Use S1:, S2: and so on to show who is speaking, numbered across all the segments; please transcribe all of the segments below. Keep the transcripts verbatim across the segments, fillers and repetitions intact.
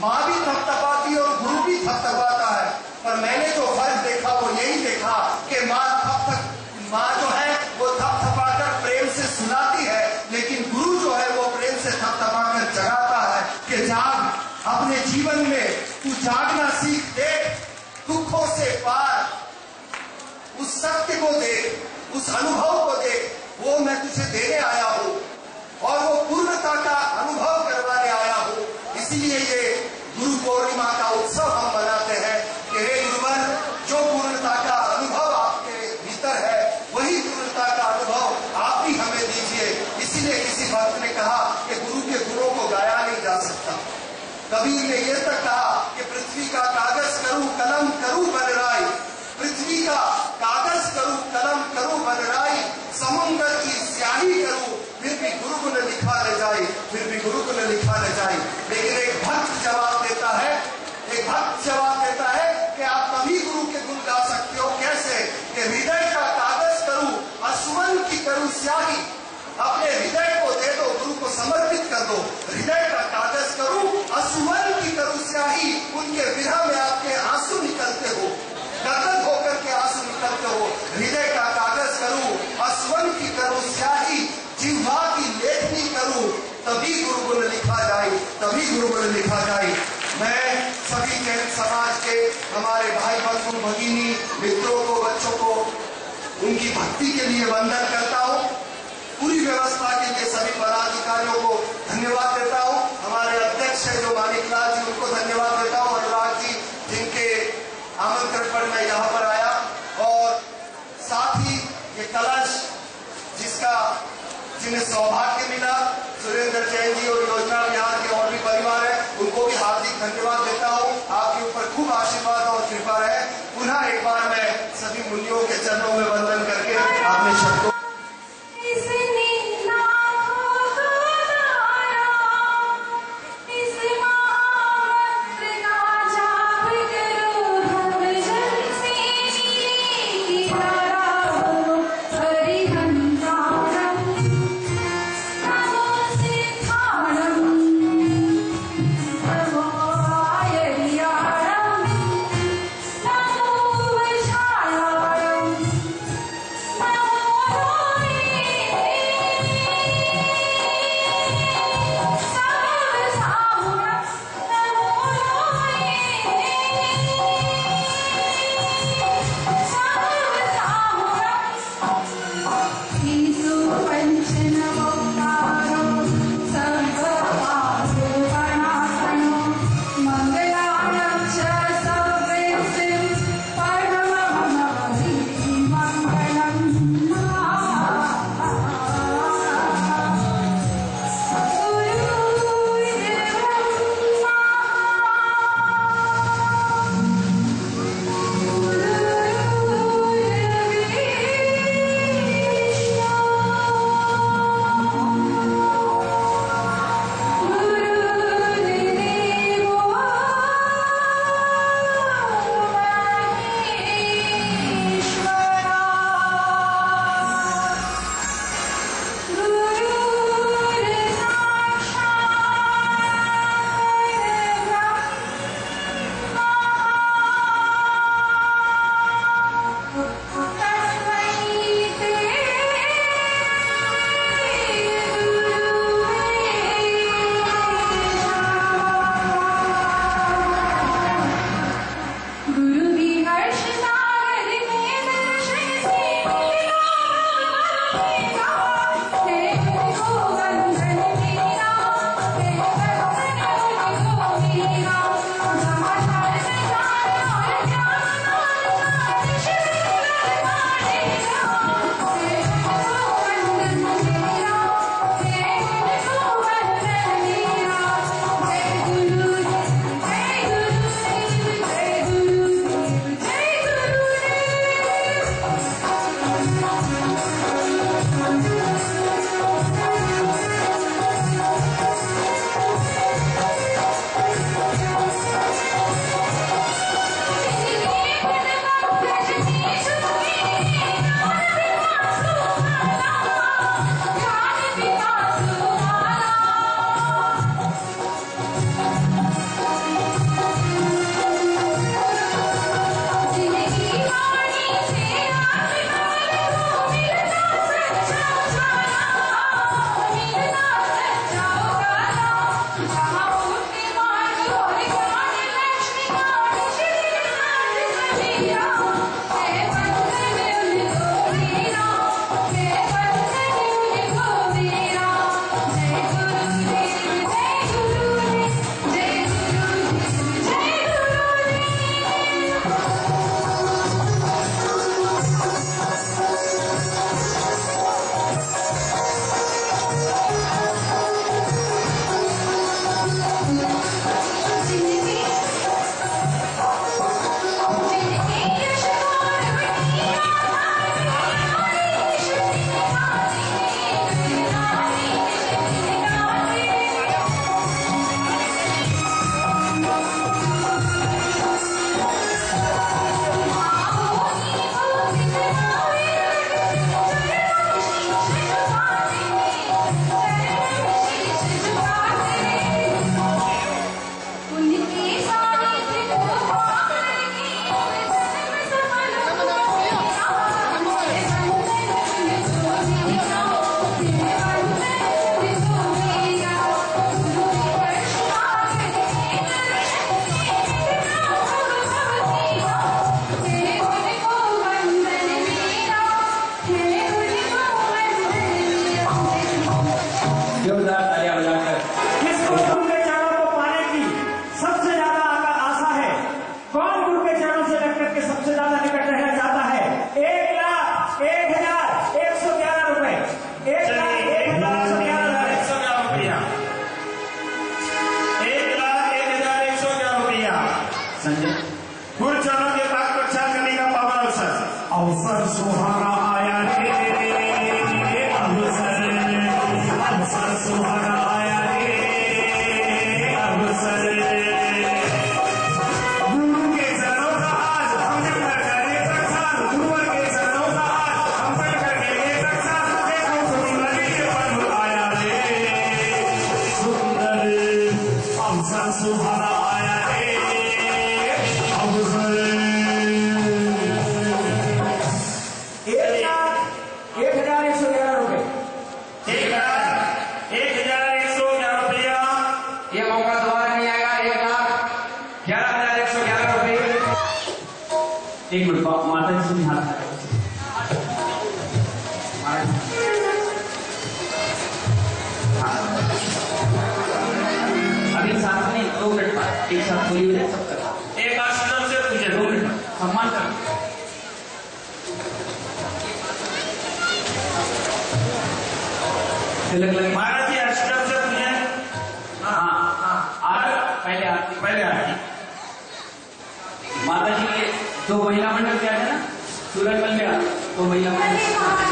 S1: माँ भी थपथपाती और गुरु भी थपथपाता है, पर मैंने जो फर्क देखा वो यही देखा कि माँ थप माँ जो है वो थपथपाकर प्रेम से सुनाती है, लेकिन गुरु जो है वो प्रेम से थपथपाकर जगाता है कि जाग, अपने जीवन में तू जागना सीख, देख दुखों से पार उस सत्य को देख, उस अनुभव को देख, वो मैं तुझे देने आया हूँ और वो पूर्णता का अनुभव करवाने आया हूँ। इसीलिए ये गुरु पूर्णिमा का उत्सव हम मनाते हैं कि हे गुरुवर, जो पूर्णता का अनुभव आपके भीतर है वही पूर्णता का अनुभव आप भी हमें दीजिए। इसीलिए किसी भक्त ने कहा कि गुरु के गुणों को गाया नहीं जा सकता। कबीर ने यह तक कहा कि पृथ्वी का कागज करूं कलम करूं बनराई, पृथ्वी का कागज करूं कलम करूं बनराई, समुद्र की स्याही करूं फिर भी गुरु को न लिखा ले जाए, फिर भी गुरु को न लिखा ले जाए। लेकिन एक भक्त जवाब देता है, एक भक्त जवाब देता है कि आप तभी गुरु के गुण गा सकते हो। कैसे? कि हृदय का कागज करूं असुवन की करूं स्याही, अपने हृदय को दे दो, गुरु को समर्पित कर दो। हृदय का कागज करूं असुवन की करूं स्याही, उनके विरह में आपके आंसू निकलते हो, गदगद होकर के आंसू निकलते हो। हृदय का कागज करूं असुवन की करूं स्याही, जिह्वा की लेखनी करूं तभी गुरु गुण लिखा जाए, तभी गुरु गुण लिखा जाए। मैं सभी जैन समाज के हमारे भाई बंधु भगिनी मित्रों को, बच्चों को उनकी भक्ति के लिए वंदन करता हूँ। पूरी व्यवस्था के लिए सभी पदाधिकारियों को धन्यवाद देता हूँ। हमारे अध्यक्ष है जो मानिकलाल जी, उनको धन्यवाद देता हूँ। अनुराग जी, जिनके आमंत्रण पर मैं यहाँ पर आया, और साथ ही ये कलश जिसका जिन्हें सौभाग्य मिला, सुरेंद्र जैन जी और योजना विहार के और भी परिवार है, उनको भी हार्दिक धन्यवाद देता हूँ। आपके ऊपर खूब आशीर्वाद और कृपा रहे। पुनः एक बार मैं सभी मुनियों के चरणों में वंदन करके अपने शब्दों
S2: संजय
S3: गुरुजनों के पास प्रचार करने का पावन अवसर
S2: अवसर सुहाना आया रे, अवसर अवसर सुहाना आया रे, अवसर गुरु के चरणों का आज हम कर करे प्रसाद, गुरुवर के चरणों का आज हम कर करके प्रसाद, देखो सुंदर ये पल आया रे, सुंदर अवसर सुहाना आया रे, अवसर
S4: एक हजार एक सौ ग्यारह रुपए
S3: एक हजार एक हजार एक सौ ग्यारह रुपया।
S4: ये मौका दोबारा नहीं आएगा। एक लाख ग्यारह हजार एक सौ ग्यारह रुपए।
S2: एक मिनट माता जी से हाथ अभी साथ में दो मिनट बाद एक साथ बोली हुई सब कर
S3: एक आश्रम से पूछे
S2: दो मिनट सम्मान कर तिलक लगे
S3: महाराज जी आश्रम से पूछे।
S2: हाँ हाँ आज पहले आरती
S3: पहले आरती
S2: माता जी के दो महिला मंडल क्या है ना सूरज बन गया तो महिला मंडल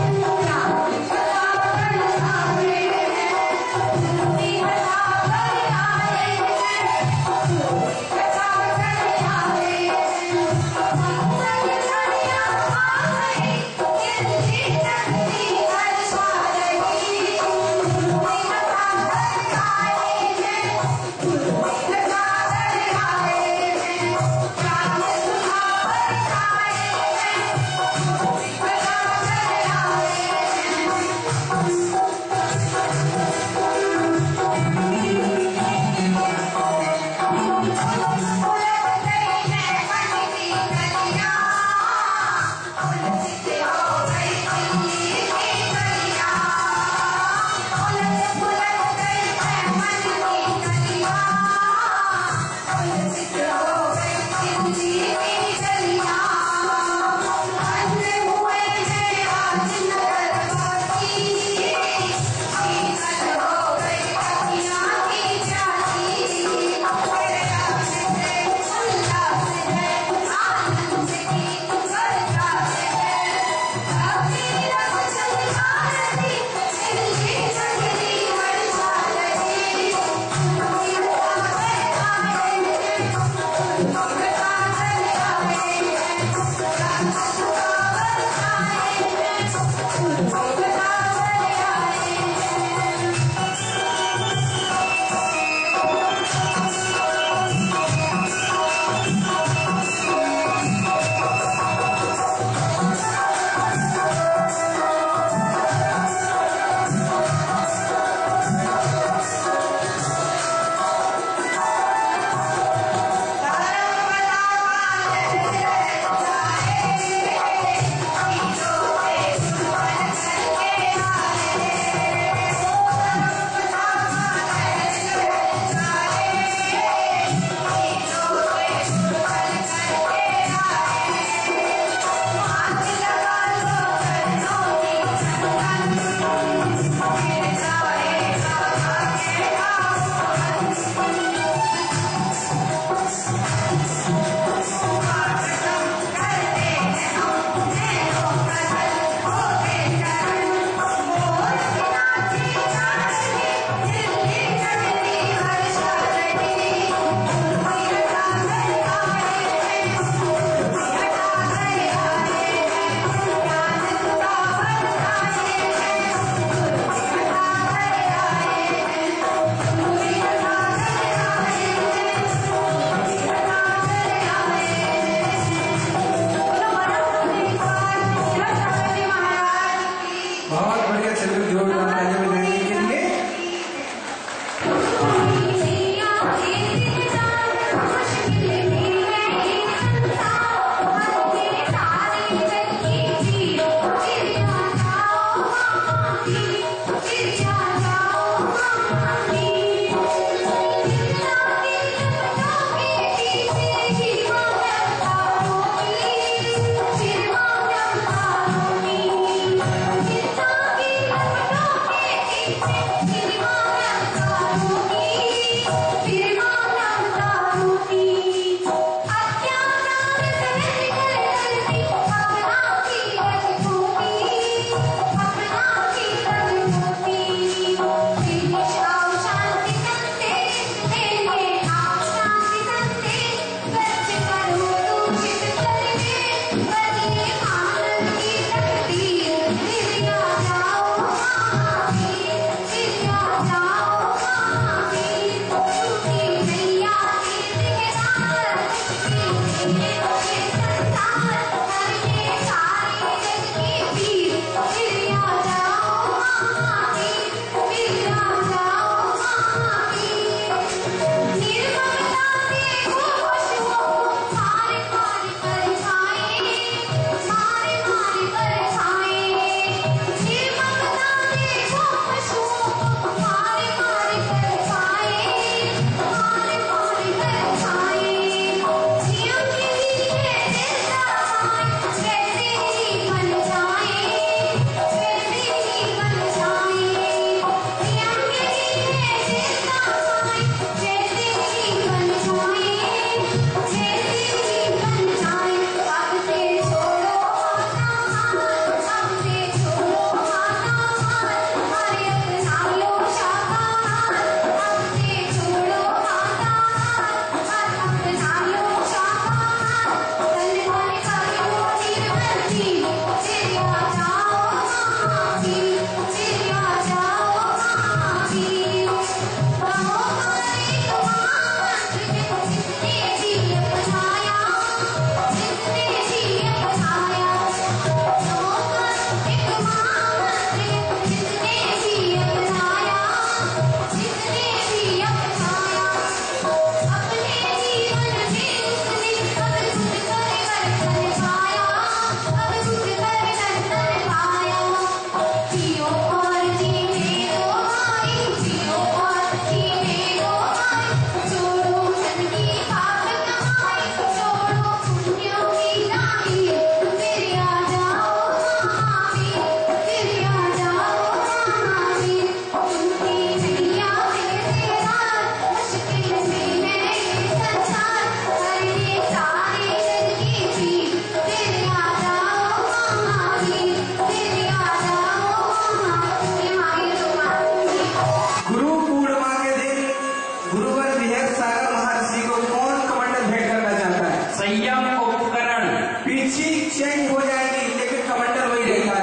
S5: Hare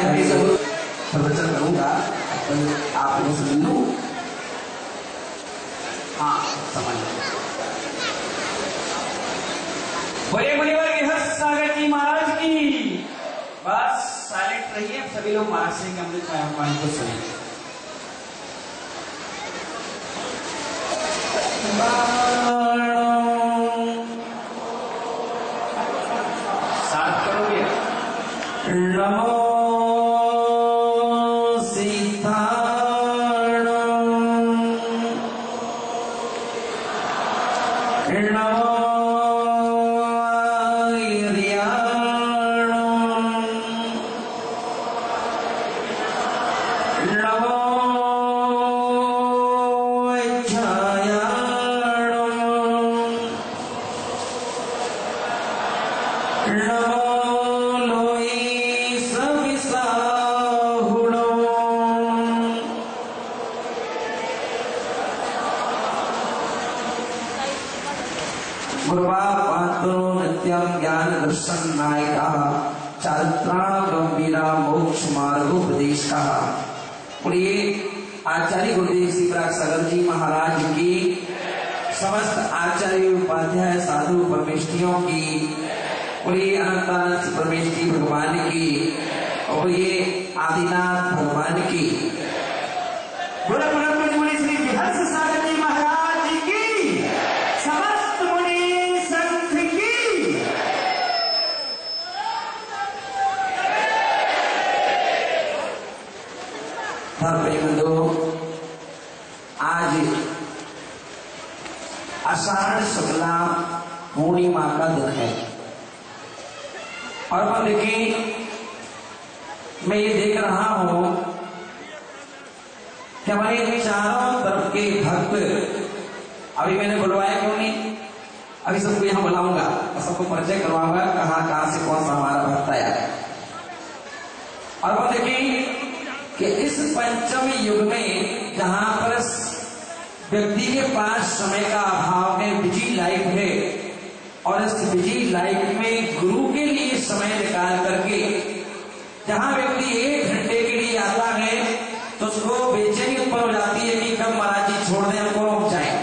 S5: भाई सब प्रवचन करूंगा, आप लोग सुन लो। हाँ समझ
S4: बोले बोले गृहस्थ सागर जी महाराज की। बस साइलेंट रहिए सभी लोग, महाराज सिंह के अमृत आह्वान को सुने। साथ करोगे। नमो आचार्य गुरुदेव श्री प्राग सागर जी महाराज की, समस्त आचार्य उपाध्याय साधु परमेष्ठियों की, और ये अनंतानंद परमेष्ठी भगवान की, और ये आदिनाथ भगवान की,
S2: बोला बोला बोले बोले श्री गृहस्थ सागर जी महाराज की, समस्त मुनि संत की।
S5: आज आषाढ़ शुक्ला पूर्णिमा का दिन है, और मैं देखिए मैं ये देख रहा हूं कि हमारे चारों तरफ के भक्त, अभी मैंने बुलवाया क्यों नहीं, अभी सबको यहां बुलाऊंगा और सबको परिचय करवाऊंगा कहां कहां से कौन सा हमारा भक्त आया है। और वो देखिए कि इस पंचम युग में जहां पर व्यक्ति के पास समय का अभाव है, बिजी लाइफ है, और इस बिजी लाइफ में गुरु के लिए समय निकाल करके जहां व्यक्ति एक घंटे के लिए आता है तो उसको बेचैनी उत्पन्न हो जाती है कि कब महाराज जी छोड़ दें, हमको हम जाए।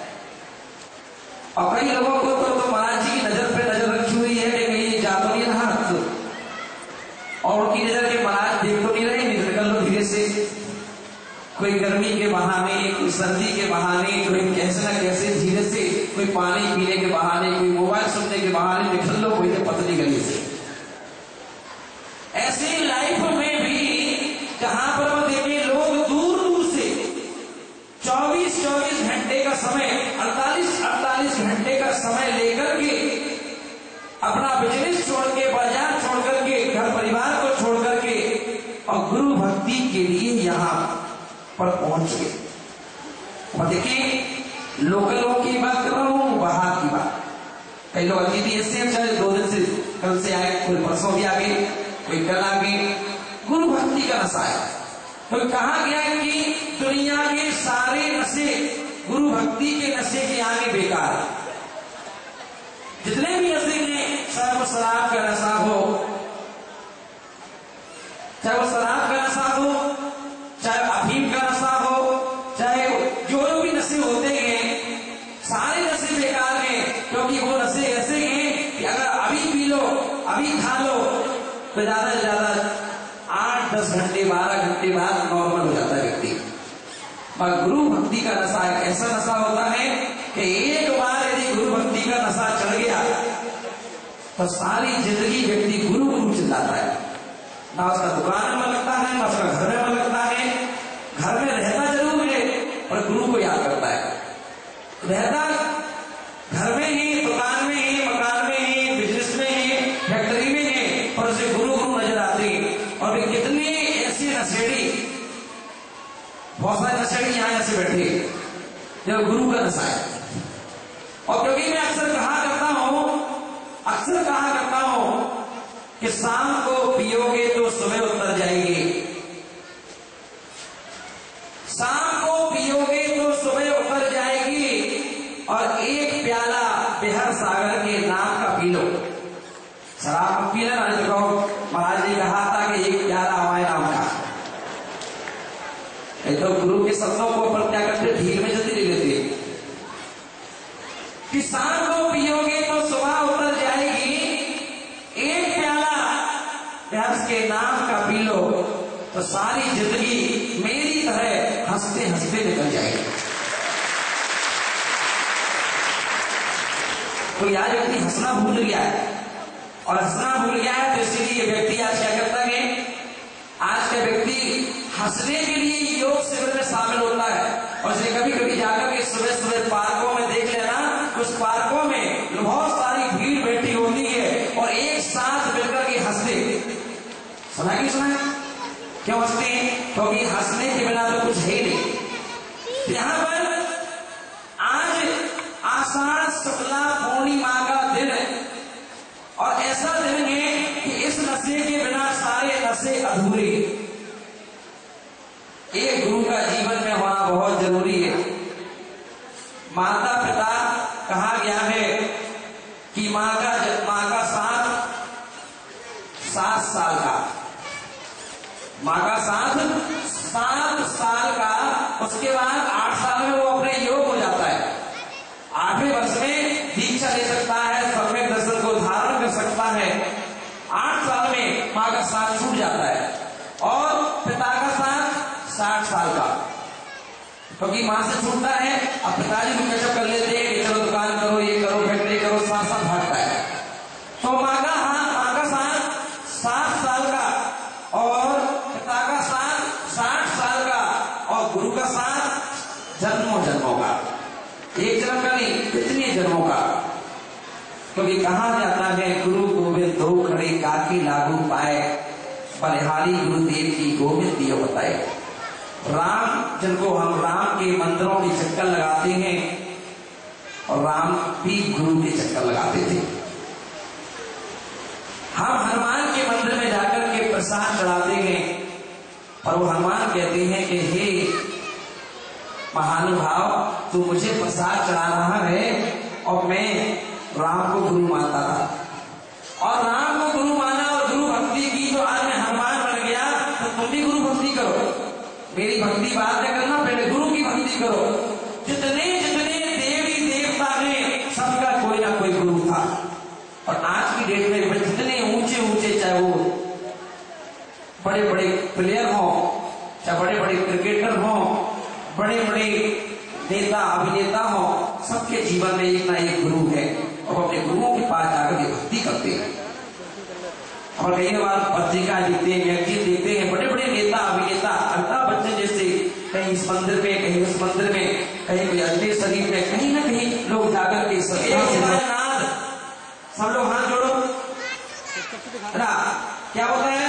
S5: और कई लोगों को तो, तो महाराज जी की नजर पे नजर रखी हुई है कि कहीं जा तो नहीं रहा, और उनकी नजर के महाराज देख तो नहीं रहे, निकल लो धीरे से, कोई गर्मी के बहाने, कोई सर्दी के बहाने, कोई कैसे ना कैसे धीरे से, कोई पानी पीने के बहाने, कोई मोबाइल सुनने के बहाने निकल लो कोई पतली गली से। ऐसी लाइफ में भी जहां पर वो देखिए लोग दूर दूर से चौबीस चौबीस घंटे का समय, अड़तालीस अड़तालीस घंटे का समय लेकर के अपना बिजनेस छोड़ के, बाजार छोड़ करके, घर परिवार को छोड़ करके और गुरु भक्ति के लिए यहाँ पर पहुंच गए। और देखिए लोकलों की बात कर रहा हूं, बाहर की बात। कई लोग अतिथि ऐसे हैं चाहे दो दिन से, कल से आए, कोई परसों भी आ गए, कोई कल आ गए, गुरु भक्ति का नशा है। तो कहा गया कि दुनिया के सारे नशे गुरु भक्ति के नशे के आगे बेकार है। जितने भी नशे हैं, चाहे वो शराब का नशा हो, चाहे वो शराब का नशा हो, चाहे अफीम का नशा हो, चाहे जो भी नशे होते हैं, सारे नशे बेकार हैं। क्योंकि वो नशे ऐसे हैं कि अगर अभी पी लो, अभी खा लो, तो ज्यादा से ज्यादा आठ दस घंटे बारह घंटे बाद नॉर्मल हो जाता है व्यक्ति। पर गुरु भक्ति का नशा एक ऐसा नशा होता है कि एक बार यदि गुरु भक्ति का नशा चढ़ गया तो सारी जिंदगी व्यक्ति गुरु गुरु चिल्लाता है। ना उसका दुकान में लगता है, ना उसका घर में लगता है, घर में रहता जरूर है पर गुरु को याद करता है। रहता घर में ही, दुकान में ही, मकान में ही, बिजनेस में ही, फैक्ट्री में ही, और उसे गुरु गुरु नजर आते हैं। और कितने ऐसे नशेड़ी, बहुत सारे नशेड़ी यहाँ ऐसे बैठे जो गुरु का नशा है। और क्योंकि मैं अक्सर कहा करता हूं, अक्सर कहा करता हूं कि शाम को पियोगे तो सुबह उतर जाएगी, शाम को पियोगे तो सुबह उतर जाएगी। और एक प्याला बिहार सागर के नाम का पी लो। शराब पी लेना, महाराज ने कहा था कि एक प्याला हमारे पी लो तो सारी जिंदगी मेरी तरह हंसते हंसते निकल जाएगी। तो यार व्यक्ति हंसना भूल गया है, और हंसना भूल गया है तो इसीलिए व्यक्ति आज क्या करता है, आज का व्यक्ति हंसने के लिए योग शिविर में शामिल होता है। और इसे कभी कभी जाकर के सुबह सुबह पार्कों में देख लेना, उस पार्कों में बहुत सारी भीड़ बैठी होती है और एक साथ मिलकर के हंसते। सुना कि सुना? क्यों हंसते हैं? क्योंकि हंसने के बिना तो कुछ है ही नहीं। यहाँ पर आज आषाढ़ शुक्ला पूर्णिमा का दिन है, और ऐसा दिन है कि इस नशे के बिना सारे नशे अधूरे। एक गुरु का जीवन में होना बहुत जरूरी है। माता पिता कहा गया है कि माँ का माँ का साथ सात साल का माँ का साथ सात साल का उसके बाद आठ साल में वो अपने योग हो जाता है। आठवें वर्ष में दीक्षा ले सकता है, सम्यक दर्शन को धारण कर सकता है। आठ साल में माँ का साथ छूट जाता है, और पिता का साथ साठ साल का, क्योंकि माँ से छूटता है। अब पिताजी भी कैचअप कर लेते हैं कि चलो दुकान करो, ये करो, फैक्ट्री करो, साथ साथ भागता है। तो माँ का हाँ माँ का साथ सात साल का, और पिता का साथ साठ साल का, और गुरु का साथ जन्मों जन्मों का। एक जन्म का नहीं, कितने जन्मों का। क्योंकि कहा जाता है गुरु गोविंद दो खड़े काकी लागू पाए, बलिहारी गुरुदेव की गोविंद दियो बताए। राम जिनको हम राम के मंदिरों के चक्कर लगाते हैं, और राम भी गुरु के चक्कर लगाते थे। हम हनुमान के मंदिर में जाकर के प्रसाद चढ़ाते हैं, और वो हनुमान कहते हैं कि हे महानुभाव, तू मुझे प्रसाद चढ़ा रहा है, और मैं राम को गुरु मानता था, और राम को गुरु माना और गुरु भक्ति की, तो आज मैं हनुमान बन गया। तो तुम भी गुरु भक्ति करो, मेरी भक्ति बाद में करना, पहले गुरु की भक्ति करो। जितने जितने देवी देवता हैं, सबका कोई ना कोई गुरु था। और आज की डेट में जितने ऊंचे ऊंचे, चाहे वो बड़े बड़े प्लेयर हों, चाहे बड़े बड़े क्रिकेटर हों, बड़े बड़े नेता अभिनेता हों, सबके जीवन में एक ना एक गुरु है, और अपने गुरुओं के पास जाकर के भक्ति करते हैं। और कई बार पत्रिका लिखते हैं, मैगजीन लिखते हैं, बड़े बड़े नेता अभिनेता, अमिताभ बच्चन जैसे कहीं इस मंदिर में, कहीं उस मंदिर में, कहीं कोई अजमेर शरीफ में, कहीं ना कहीं लोग जाकर के नाद, सब लोग हाथ जोड़ो ना। क्या होता है?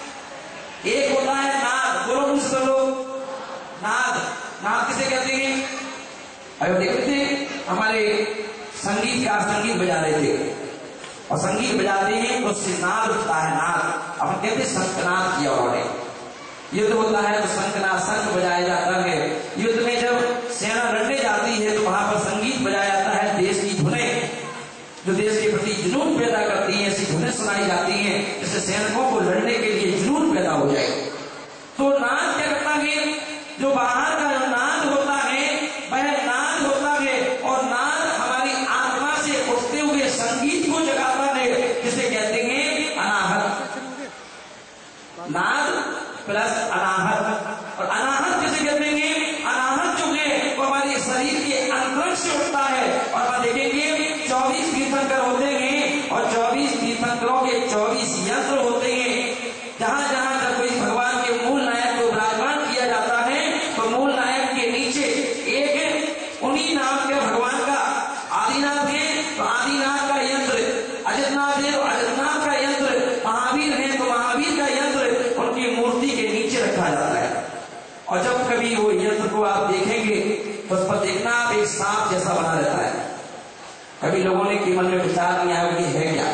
S5: एक होता है नाद, बोलो मुझसे सब लोग, नाद। नाद किसे कहते हैं? अरे देख रहे थे हमारे संगीतकार संगीत बजा रहे थे, और संगीत बजाते हैं तो उससे नाद उठता है, नाद। अपन कहते शंखनाद किया उन्होंने। युद्ध होता है तो शंखनाद, शंख बजाया जाता है। युद्ध में जब सेना लड़ने जाती है तो वहां पर संगीत बजाया जाता है, देश की धुनें जो देश के प्रति जुनून पैदा करती हैं, ऐसी धुनें सुनाई जाती हैं जिससे सैनिकों को लड़ने के लिए जुनून पैदा हो जाए। तो नाद क्या करता है? जो बाहर का नाद होता है वह नाद होता है, और नाद हमारी आत्मा से उठते हुए संगीत को जगाता है, जिसे कहते हैं अनाहत। नाद प्लस अनाहत। और अनाहत किसे कहते हैं? अनाहत जो है वो हमारे शरीर के अंतरंग से उठता है। और आप देखेंगे चौबीस तीर्थंकर होते हैं, और चौबीस तीर्थंकरों के चौबीस यंत्र होते हैं। जहां जहां जब कोई भगवान के मूल नायक को विराजमान किया जाता है, तो मूल नायक के नीचे एक उन्हीं नाम के भगवान का, आदिनाथ है तो आदिनाथ का यंत्र, अजितनाथ है तो अजितनाथ का यंत्र, महावीर है तो महावीर का यंत्र उनकी मूर्ति के नीचे रखा जाता है। और जब कभी वो यंत्र को आप देखेंगे तो उस पर देखना आप एक सांप जैसा बना रहता है। कभी लोगों ने के मन में विचार नहीं आया कि है क्या,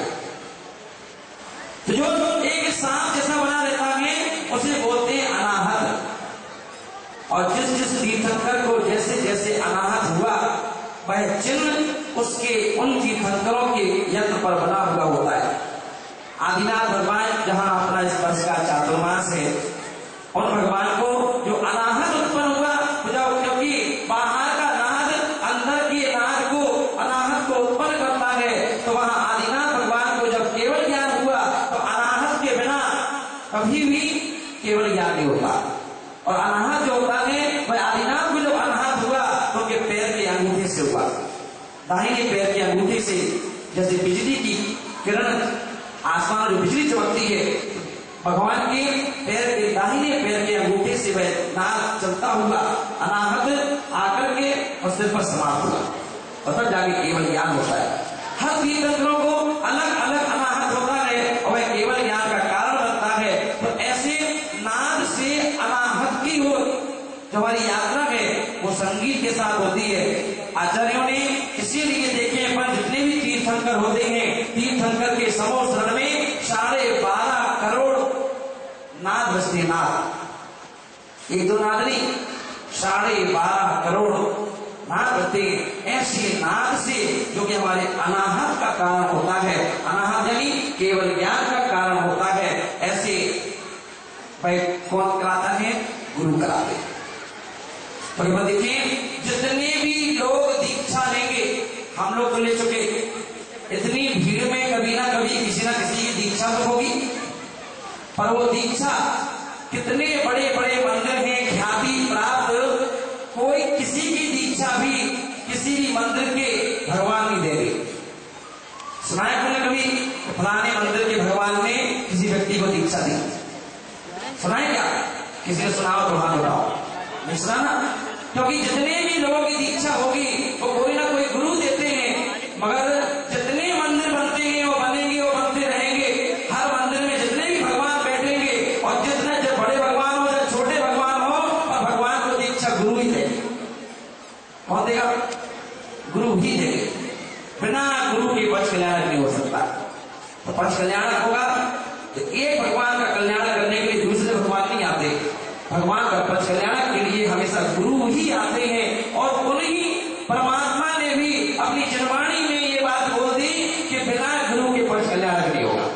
S5: तो जो एक सांप जैसा बना रहता है उसे बोलते हैं अनाहत। और जिस जिस तीर्थंकर को जैसे जैसे अनाहत हुआ, वह चिन्ह उसके उन तीर्थंकरों के यंत्र पर बना हुआ होता है। आदिनाथ भगवान जहां अपना इस वर्ष का चातुर्मास है, उन भगवान को जो अनाहत उत्पन्न हुआ, क्योंकि बाहर का नाद अंदर के नाद को, अनाहत को उत्पन्न करता है, तो वहां आदिनाथ भगवान को जब केवल ज्ञान हुआ तो अनाहत के बिना कभी भी केवल ज्ञान नहीं होता। और अनाहत जो होता है वह आदिनाथ को जब अनाहत हुआ तो उनके पैर के अंगूठे से हुआ। दाहिने पैर के अंगूठे से जैसे बिजली की किरण आसमान जो बिजली चमकती है, भगवान के पैर के दाहिने पैर के अंगूठे से वह नाद चलता हुआ अनाहत आकर के और सिर पर समाप्त हुआ और तब जाके केवल ज्ञान होता है। हर तीर्थंकरों को अलग अलग अनाहत होता है और वह केवल ज्ञान का कारण बनता है। तो ऐसे नाद से अनाहत की हो जो हमारी यात्रा है वो संगीत के साथ होती है। आचार्यों ने इसीलिए देखे पर जितने भी तीर्थंकर होते हैं, तीर्थंकर के समूह शरण में साढ़े बारह करोड़ नाद बजते। नाद एक दो नाद नहीं, साढ़े बारह करोड़ नाद बजते। ऐसे नाद से जो कि हमारे अनाहत का कारण होता है, अनाहत यानी केवल ज्ञान का कारण होता है। ऐसे भाई कौन कराता है? गुरु कराते हैं। तो देखिए जितने भी लोग दीक्षा लेंगे, हम लोग तो ले चुके, इतनी भीड़ में कभी ना कभी किसी ना किसी की दीक्षा तो होगी। पर वो दीक्षा कितने बड़े बड़े मंदिर हैं ख्याति प्राप्त, कोई किसी की दीक्षा भी किसी भी मंदिर के भगवान नहीं दे रहे। सुनाया तुमने कभी फलाने मंदिर के भगवान ने किसी व्यक्ति को दीक्षा दी? सुनाए क्या? किसी ने सुनाओ तो हाथ उठाओ। नहीं सुना ना? क्योंकि जितने भी लोगों की दीक्षा होगी वो कोई ना कोई गुरु देते हैं, मगर जितने मंदिर बनते हैं वो बनेंगे, वो बनते रहेंगे। हर मंदिर में जितने भी भगवान बैठेंगे और जितने जब बड़े भगवान हो या छोटे भगवान हो, और भगवान को दीक्षा गुरु ही देंगे। कौन देगा? गुरु ही देंगे। बिना गुरु के पंच कल्याणक नहीं हो सकता। तो पंच कल्याणक होगा तो एक भगवान का कल्याण करने के लिए दूसरे भगवान नहीं आते। भगवान का पंच कल्याणक के लिए हमेशा गुरु ही आते हैं। और उन्हीं परमात्मा ने भी अपनी जनवाणी में ये बात बोल दी कि बिना गुरु के पंच कल्याणक नहीं होगा।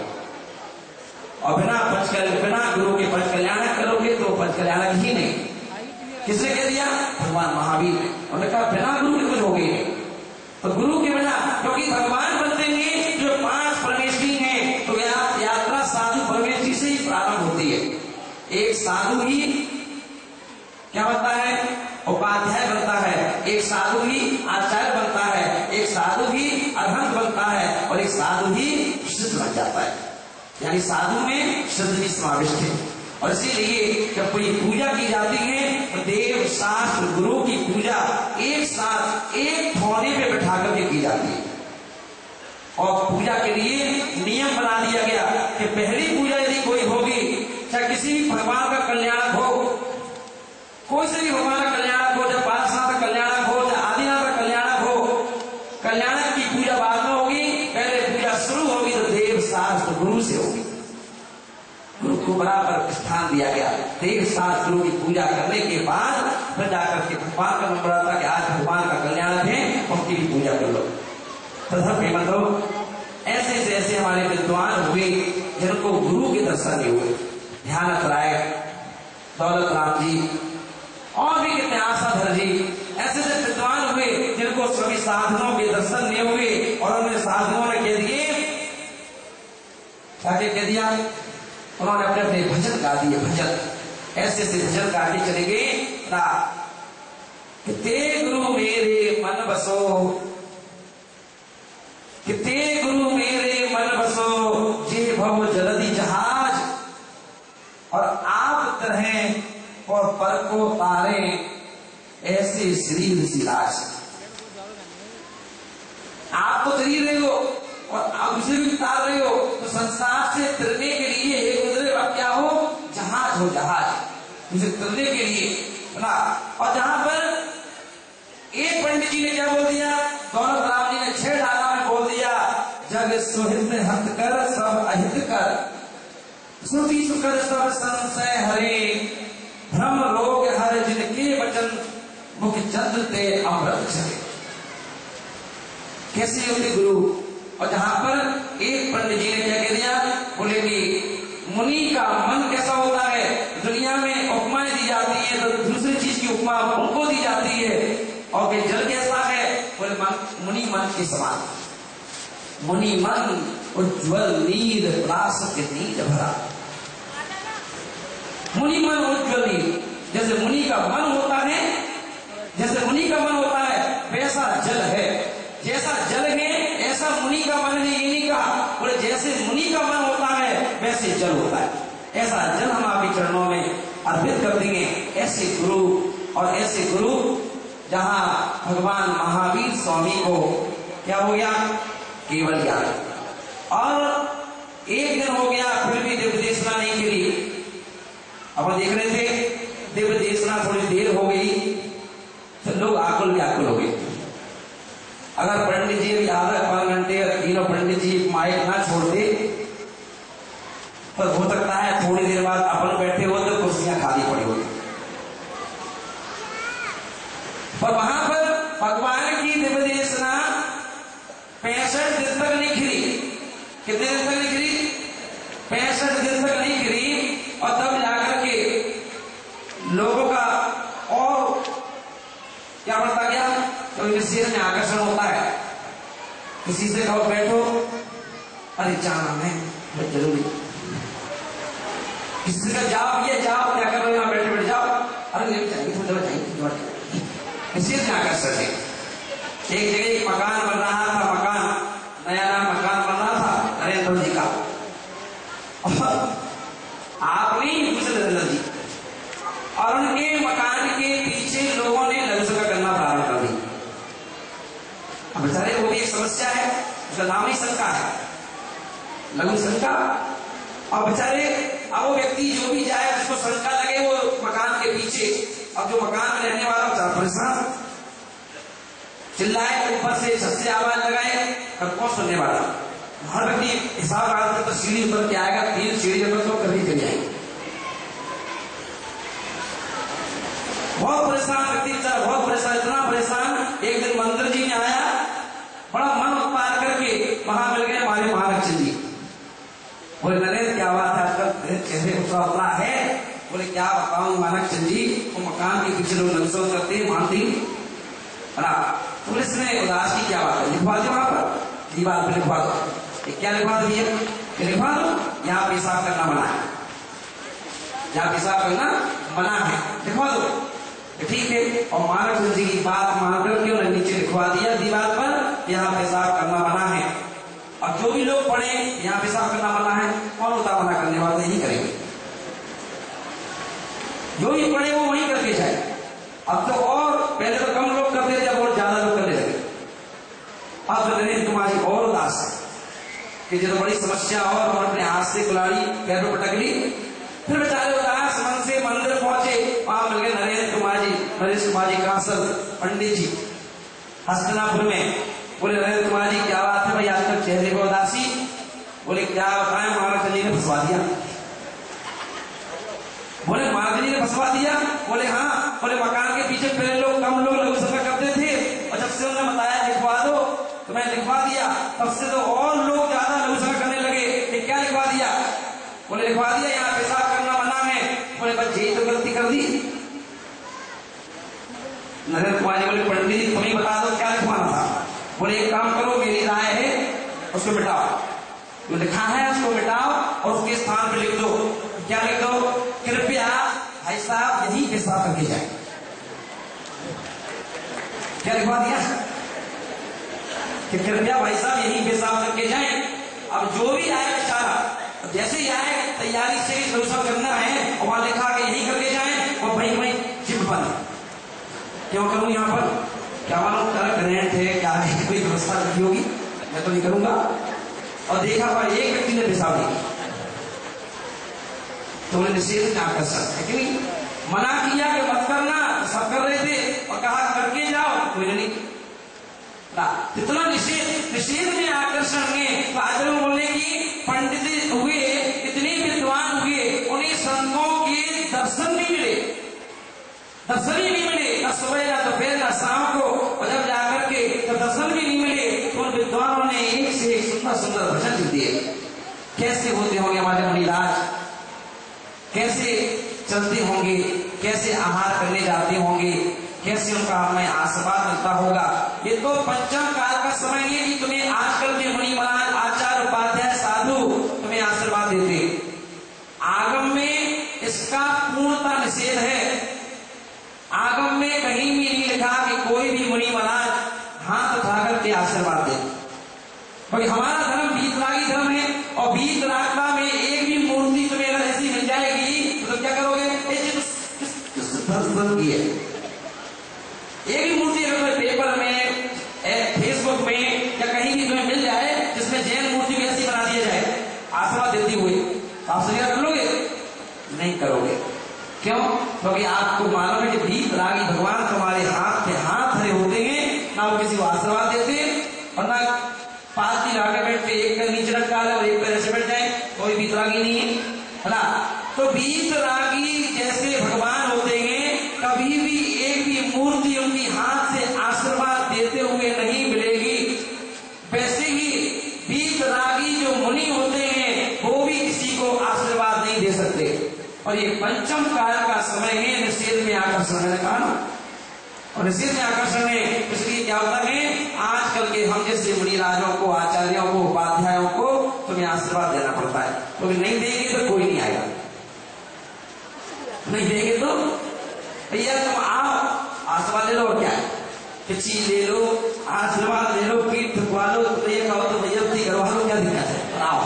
S5: और बिना पंच बिना गुरु के पंच कल्याणक करोगे तो पंच कल्याणक ही नहीं। किसने कह दिया? भगवान महावीर ने। उन्होंने कहा बिना गुरु के कुछ हो गए नहीं। तो गुरु के बिना, क्योंकि भगवान बनते हैं जो पांच परमेष्ठी हैं, तो यात्रा साधु परमेष्ठी से ही प्रारंभ होती है। एक साधु ही क्या बनता है? उपाध्याय बनता है। एक साधु ही आचार्य बनता है। एक साधु ही अरहंत बनता है और एक साधु ही सिद्ध बन जाता है। यानी साधु में सिद्ध भी समाविष्ट है। और इसीलिए जब कोई पूजा की जाती है तो देव शास्त्र गुरु की पूजा एक साथ एक थोड़े पे बैठा करके की जाती है। और पूजा के लिए नियम बना दिया गया कि पहली पूजा यदि कोई होगी, चाहे किसी भी भगवान का कल्याणक हो, कोई से भी भगवान का कल्याणक हो, चाहे बादशाह का कल्याणक हो, चाहे आदिनाथ का कल्याणक हो, कल्याणक की पूजा बाद में होगी। पहले पूजा शुरू होगी तो देव शास्त्र गुरु से होगी। गुरु को बराबर स्थान दिया गया। देव शास्त्र गुरु की पूजा करने के बाद फिर जाकर के भगवान का नंबर आता कि आज भगवान का कल्याणक है, उनकी भी पूजा कर लो। तो ऐसे ऐसे ऐसे हमारे विद्वान हुए जिनको गुरु के दर्शन नहीं हुए। ध्यानक राय, दौलत राम जी और भी कितने आशाधर जी, ऐसे ऐसे विद्वान हुए जिनको सभी साधनों के दर्शन नहीं हुए। और उन्होंने साधनों ने कह दिए, क्या कह दिया? उन्होंने अपने अपने भजन गा दिए। भजन ऐसे ऐसे भजन गा के चले गए ना कि ते गुरु मेरे मन बसो, कि ते गुरु मेरे मन बसो, जे भव जलधि जहाज, और आप तरह और पर को तारे, ऐसे श्री ऋषिराज। आप तो चली रहे हो और आप उसे भी उतार रहे हो, तो संसार से तरने के लिए एक दूसरे का क्या हो? जहाज हो, जहाज उसे तरने के लिए ना। और जहां पर एक पंडित जी ने क्या बोल दिया, दौलत राम जी ने छह डाला में बोल दिया, जग सुहित हत कर सब अहित कर, श्रुति सुकर सब संशय हरे, भ्रम रोग हर जिनके वचन मुख चंद्र ते अमृत छे। कैसे होते गुरु? और जहां पर एक पंडित जी ने क्या कह दिया, बोले कि मुनि का मन कैसा होता है, दुनिया में उपमाएं दी जाती है तो दूसरी चीज की उपमा उनको दी जाती है। और वे जल कैसा है, बोले मुनि मन के समान। मुनि मन उज्ज्वल नीर प्रास के नीर भरा। मुनि मन उज्ज्वली, जैसे मुनि का मन होता है, जैसे मुनि का मन होता है वैसा जल है, जैसा जल है ऐसा मुनि का मन है। ये नहीं कहा, बोले जैसे मुनि का मन होता है वैसे जल होता है, ऐसा जल हम आपके चरणों में अर्पित कर देंगे। ऐसे गुरु और ऐसे गुरु जहां भगवान महावीर स्वामी को क्या हो गया, केवल ज्ञान, और एक दिन हो गया फिर भी दिव्य देशना नहीं करी। अब देख रहे थे दिव्य देशना थोड़ी देर हो गई तो लोग आकुल व्याकुल हो गए। अगर पंडित जी आधा पांच घंटे तीनों पंडित जी माइक ना छोड़ते तो हो सकता है थोड़ी देर बाद अपन बैठे हो तो कुर्सियां खाली पड़ी होती। पर वहां पर भगवान की दिव्य देशना पैंसठ दिन तक नहीं खिली। कितने दिन तक नहीं खिली? पैंसठ दिन तक नहीं खिली। और तब जाकर के लोगों का और क्या बढ़ता गया, तो शरीर में आकर्षण होता है। किसी से कहो बैठो, अरे जाना है जरूरी, किसी का जाओ ये जाओ क्या करो यहाँ बैठे बैठ जाओ, अरे ले जाएंगे थोड़ी देर जाएंगे। किसी से आकर्षण है। एक जगह एक मकान बन रहा था, मकान नया नया मकान बन रहा था नरेंद्र जी का, आप नहीं पूछे नरेंद्र जी, और उनके मकान के पीछे लोगों ने लघुशंका करना प्रारंभ कर दी। अब बेचारे वो भी एक समस्या है, उसका नाम ही शंका है, लघुशंका। और बेचारे अब वो व्यक्ति जो भी जाए उसको शंका लगे वो मकान के पीछे, अब जो मकान में रहने वाला बेचारा परेशान, चिल्लाए ऊपर से छत से आवाज लगाए, अब कौन सुनने वाला? हर व्यक्ति हिसाब लगा तो सीढ़ी उतर के आएगा, तीन सीढ़ी उतर तो कभी चली आएगी। बहुत परेशान व्यक्ति, बहुत परेशान, इतना परेशान एक दिन मंदिर जी में आया, बड़ा मन उत्पाद करके वहां मिल गए हमारे महालक्ष्मी जी। बोले नरेंद्र क्या बात है आजकल चेहरे उतरा उतरा है? बोले क्या बताऊं महालक्ष्मी जी, वो मकान के पीछे लोग लघुशंका करते मानती है। पुलिस ने उदास की क्या बात है, लिखवा दो वहां पर, दीवार पर लिखवा दो। क्या लिखवा दो भैया? लिखवा दो यहाँ पेशाब करना मना है, यहाँ पेशाब करना मना है, लिखवा दो। ठीक है, और महाराज जी की बात मानकर क्यों नीचे लिखवा दिया दीवार पर, यहाँ पेशाब करना मना है। और जो भी लोग पढ़े यहाँ पेशाब करना मना है, कौन होता मना करने वाले? नहीं करेंगे, जो भी पढ़े वो वही करके जाए। अब तो और पहले तो कम लोग करते थे, अब और ज्यादा लोग करने लगे। अब तो नरेंद्र कुमार जी और उदास है कि जो बड़ी समस्या और हम अपने हाथ से कुलाड़ी पैर पर पटक ली। फिर बेचारे उदास मन से मंदिर पहुंचे, वहां मिल गए नरेंद्र कुमार जी, नरेश कुमार जी कांसल पंडित जी हस्तिनापुर में। बोले नरेंद्र कुमार जी क्या बात है भाई आजकल चेहरे पर उदासी? बोले क्या बताएं महाराज जी ने फंसवा दिया। बोले महाराज जी ने फंसवा दिया? बोले हाँ। बोले मकान के पीछे पहले लोग कम लोग लघुशंका करते थे, और जब से उन्होंने बताया लिखवा दो तो मैं लिखवा दिया, तब से तो और लोग ज्यादा लघुशंका करने लगे। ये क्या लिखवा दिया? बोले लिखवा दिया यहाँ पेशाब करना मना है। बोले बस यही तो गलती कर दी। नरेंद्र कुमार जी बोले पंडित जी तुम ही बता दो क्या लिखवाना था। बोले एक काम करो, मेरी राय है उसको मिटाओ, जो लिखा है उसको मिटाओ और उसके स्थान पर लिख दो। क्या लिख दो? कृपया भाई साहब यही पेशाब करके जाए। क्या लिखवा दिया कि कृपया भाई साहब यही पेशाब करके जाए। अब जो भी आए बेचारा, जैसे ही आए तैयारी से लघुशंका करना है और वहां लिखा के यही करके जाए, और भाई भाई चिप बंद क्यों करूं यहाँ पर? क्या मालूम करंट है क्या है, कोई व्यवस्था नहीं होगी, मैं तो नहीं करूंगा। और देखा पर एक व्यक्ति ने पेशाब नहीं, तो उन्हें निषेध ना कर सकते कि नहीं, मना किया कि मत करना, सब कर रहे थे, और कहा करके जाओ, कोई नहीं। इतना निषेध निषेध में आकर्षण में आज बोलने की पंडित हुए, इतने विद्वान हुए, उन्हें संतों के दर्शन नहीं मिले, दर्शन ही नहीं मिले, न सुबह न दोपहर न शाम को। और जब जाकर के जब दर्शन भी नहीं मिले तो उन विद्वानों ने एक से एक सुंदर सुंदर भजन लिख दिए। कैसे होते होंगे हमारे मुनिराज, कैसे चलते होंगे, कैसे आहार करने जाते होंगे, कैसे उनका हमें आशीर्वाद मिलता होगा। ये तो पंचम काल का समय है कि तुम्हें आजकल के मुनि महाराज आचार्य उपाध्याय साधु तुम्हें आशीर्वाद देते। आगम में इसका पूर्णता निषेध है। आगम में कहीं भी नहीं लिखा कि कोई भी मुनि महाराज हाथ उठाकर के आशीर्वाद दे, क्योंकि हमारा धर्म वीतरागी धर्म है। और वीतरागता में एक भी मूर्ति तुम्हें अगर ऐसी मिल जाएगी तो क्या करोगे? की है एक भी मूर्ति अगर तुम्हें पेपर में, फेसबुक में या कहीं भी तुम्हें मिल जाए जिसमें जैन मूर्ति भी ऐसी बना दिया जाए आशीर्वाद देती हुई, आप स्वीकार कर लोगे? नहीं करोगे। क्यों? क्योंकि आपको मालूम है कि वीतरागी भगवान तुम्हारे हाथ पे हाथ धरे होते हैं, ना वो किसी को आशीर्वाद देते और ना पालती लगा बैठते, एक पैर नीचे रखा है और एक पैर ऐसे बैठ जाए, कोई वीतरागी नहीं है ना। तो वीतरागी जैसे भगवान होते हैं, कभी भी एक भी मूर्ति उनकी हाथ से आशीर्वाद देते हुए नहीं मिलेगी। वैसे ही वीतरागी जो मुनि होते हैं वो भी किसी को आशीर्वाद नहीं दे सकते। और ये पंचम काल का समय है निषेध में आकर्षण, मैंने कहा ना। और निषेध में आकर्षण में इसलिए क्या होता है, आजकल के हम जैसे मुनि राजों को, आचार्यों को, उपाध्यायों को तुम्हें आशीर्वाद देना पड़ता है, क्योंकि तो नहीं देंगे तो कोई नहीं आएगा। नहीं देंगे तो भैया तुम आओ आशीर्वाद ले लो, और क्या है, पिछी ले लो, आशीर्वाद ले लो, पीठ थकवा लो, तो ये कहो तो भैया करवा लो, क्या दिक्कत है, आओ।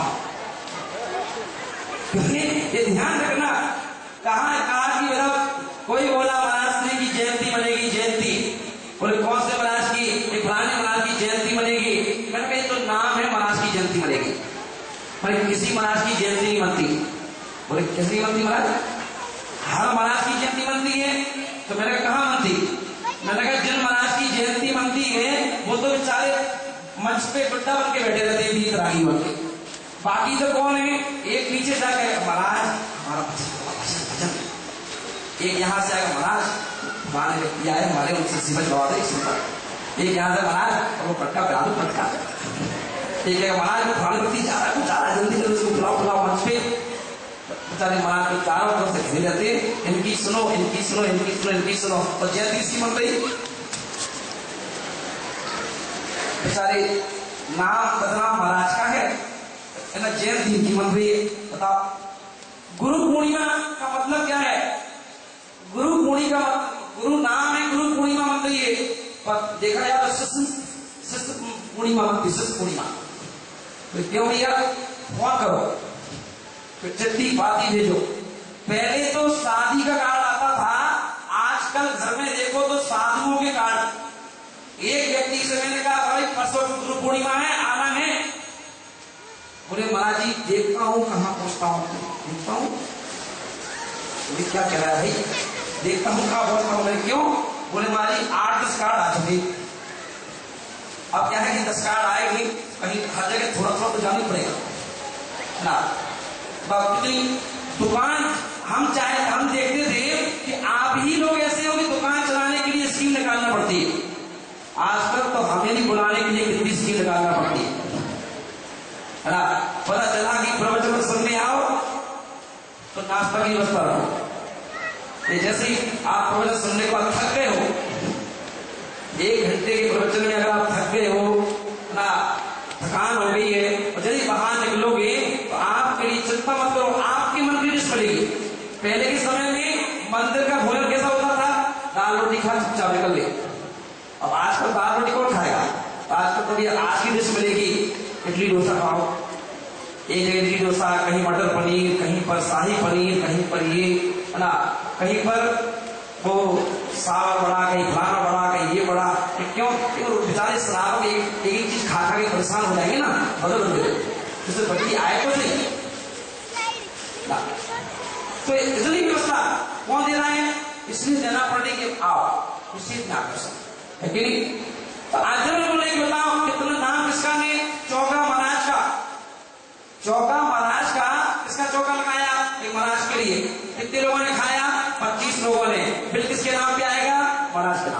S5: ये ध्यान रखना। कहा कहा कि मेरा कोई बोला महाराज श्री की जयंती बनेगी, जयंती बोले कौन से महाराज की? एक फलाने महाराज की जयंती बनेगी। मैंने कहा तो नाम है महाराज की जयंती बनेगी, बोले किसी महाराज की जयंती नहीं बनती। बोले किसी बनती महाराज? हर महाराज की जयंती बनती है। तो मैंने कहा कहाँ बनती? मैंने कहा जिन महाराज की जयंती बनती है वो तो बेचारे मंच पे बुड्ढा बन के बैठे रहते हैं, वीतरागी बन के। बाकी तो कौन है? एक नीचे जाकर महाराज हमारा भजन, एक यहाँ से आकर महाराज हमारे व्यक्ति आए हमारे, उनसे सिमज गवा दे सुनता। एक यहाँ से महाराज और वो पटका पे आलू पटका, एक है महाराज वो थाली बत्ती जा रहा है, कुछ आ रहा है, जल्दी जल्दी उसको बुलाओ बुलाओ मंच पे। बेचारे महाराज को चारों तरफ से घेरे रहते, इनकी सुनो इनकी सुनो इनकी सुनो इनकी सुनो। और जयंती इसकी बन गई, बेचारे नाम बदनाम महाराज का है ना, जयंती इनकी बन रही है। बताओ गुरु पूर्णिमा का मतलब क्या है? गुरु पूर्णिमा गुरु नाम है, गुरु पूर्णिमा बन रही है, पर देखा जाए तो शिष्य पूर्णिमा बनती, शिष्य पूर्णिमा। तो क्यों भैया फोन करो, चिट्ठी पाती भेजो। पहले तो शादी का कार्ड आता था, आजकल घर में देखो तो साधुओं के कार्ड। एक व्यक्ति से मैंने कहा भाई परसों गुरु पूर्णिमा है, आना है। बोले महाराज जी देखता हूँ कहाँ पहुंचता हूँ, देखता हूँ। बोले क्या कह रहा है भाई? देखता हूँ कहाँ पहुंचता हूँ। बोले क्यों? बोले महाराज जी आठ दस कार्ड आ चुके। अब क्या है कि दस कार्ड आएगी, कहीं हर जगह थोड़ा थोड़ा तो जाना पड़ेगा ना। कितनी दुकान हम चाहे हम देखते थे कि आप ही लोग ऐसे हो कि दुकान चलाने के लिए स्कीम निकालना पड़ती है। आजकल तो हमें नहीं बुलाने के लिए कितनी स्कीम निकालना पड़ती है ना। पता चला कि प्रवचन सुनने आओ तो नाश्ता की व्यवस्था रहो। ये जैसे ही आप प्रवचन सुनने के बाद थक गए हो, एक घंटे के प्रवचन में अगर आप थक गए हो ना, थकान हो गई है, और यदि बाहर निकलोगे तो आपके लिए चिंता मत करो, आपके मन की डिश मिलेगी। पहले के समय में मंदिर का भोजन कैसा होता था? दाल रोटी खा चुपचाप निकल गए। अब आजकल दाल रोटी कौन खाएगा? आजकल तो भैया आज की डिश मिलेगी, इडली डोसा खाओ। एक जगह इडली डोसा, कहीं मटर पनीर, कहीं पर शाही पनीर, कहीं पर ये है ना, कहीं पर वो सावर बड़ा, कहीं फलाना बड़ा, कहीं ये बड़ा। क्यों? बेचारे शराब एक एक चीज खा खा के परेशान हो जाएंगे ना, बदल बदल जिससे बदली आए तो नहीं ना। तो इतनी व्यवस्था कौन दे रहा है? इसलिए देना पड़े कि आओ इसी में आकर्षण है कि नहीं। तो आज बोले कि बताओ कितना नाम किसका ने? चौका महाराज का। चौका महाराज का किसका चौका लगाया? एक महाराज के लिए। कितने लोगों ने खाया? पच्चीस लोगों ने। बिल किसके नाम पे आएगा? महाराज के नाम।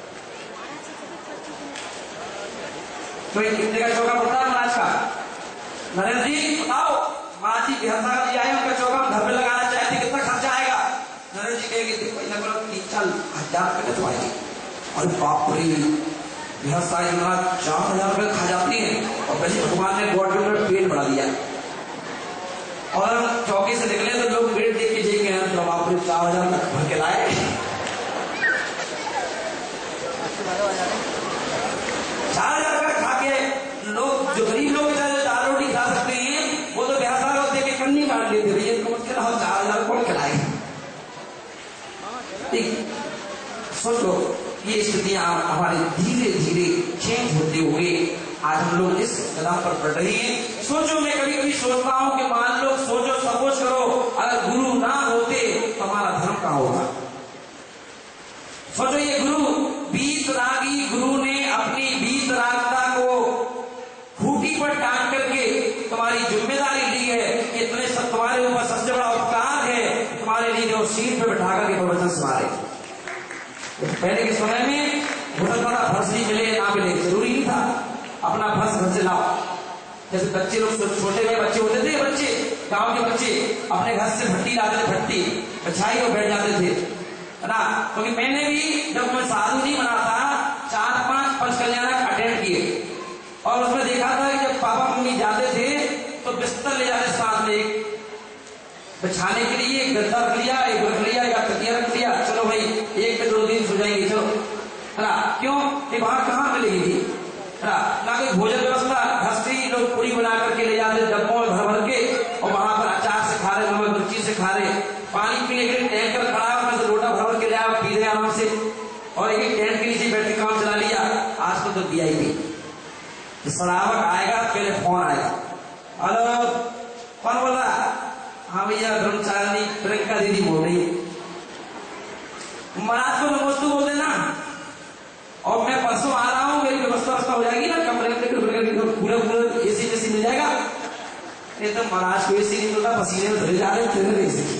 S5: तो कितने का चौका पड़ता है महाराज का? नरेंद्र जी बताओ, महाराज जी बिहार जी आए, उनका चौका घर पे लगाना चाहते, कितना खर्चा आएगा? नरेंद्र जी कहेंगे तीन चार हजार रुपये तो आएगी। और बाप रे, बिहार साहब महाराज चार हजार रुपये खा जाती है, और पहले भगवान ने गॉड के पेट बढ़ा दिया। और चौके से निकले तो लोग पेट देख के देख गए, तो बाप रे चार हजार तक भर के लाए। चार हजार का खा के लोग, जो गरीब लोग चार रोटी खा सकते हैं, वो तो ब्याह होते के कन्नी काट लेते भैया तो चार हजार कौन खिलाए। सोचो ये स्थितियां हमारे धीरे धीरे चेंज होते हुए आज हम लोग इस कदम पर बढ़ रहे हैं। सोचो, मैं कभी कभी सोचता हूं कि मान लो, सोचो सपोज करो अगर गुरु ना होते तो हमारा धर्म कहां होगा। सोचो ये गुरु बीत रागी गुरु ने अपनी बीत रागता को खूटी पर टांग करके तुम्हारी जिम्मेदारी ली है कि इतने सब तुम्हारे ऊपर सबसे बड़ा उपकार है, तुम्हारे लिए जो सीट पे बैठा करके प्रवचन सुनाए। पहले के समय में बहुत बड़ा फर्श नहीं मिले ना मिले, जरूरी नहीं था अपना फर्श घर से लाओ। जैसे बच्चे लोग, छोटे में बच्चे होते थे, बच्चे गांव के बच्चे अपने घर से भट्टी लाते थे, भट्टी बिछाई और बैठ जाते थे, है ना। क्योंकि तो मैंने भी जब मैं साधु नहीं बना था, चार पांच पंच कल्याण अटेंड किए और उसमें देखा था कि जब पापा मम्मी जाते थे तो बिस्तर ले जाते साथ में, एक बिछाने के लिए एक गद्दा रख लिया, एक रख लिया या तकिया रख लिया, चलो भाई एक पे दो दिन सो जाएंगे, चलो, है ना। क्यों कि वहां कहाँ मिलेगी थी, है ना। ना कोई भोजन व्यवस्था, घर से ही लोग पूरी बना करके ले जाते डब्बों में भर भर के, और वहां पर अचार से खा रहे, नमक मिर्ची से खा रहे, पानी पीने के लिए टैंकर खड़ा है, से लोटा भर भर के ले आओ, पी रहे आराम से, और एक टेंट के नीचे बैठ के काम चला लिया। आज तो वी आई पी सरावक आएगा, पहले फोन आएगा, हेलो कौन बोल रहा, हाँ भैया ब्रह्मचारिणी प्रियंका दीदी बोल रही है, महाराज को नमोस्तु बोल देना, और मैं परसों आ रहा हूँ, मेरी व्यवस्था व्यवस्था हो जाएगी ना, कमरे में पूरा पूरा एसी जैसी मिल जाएगा। नहीं तो महाराज को एसी नहीं मिलता, पसीने में धरे जा रहे थे एसी।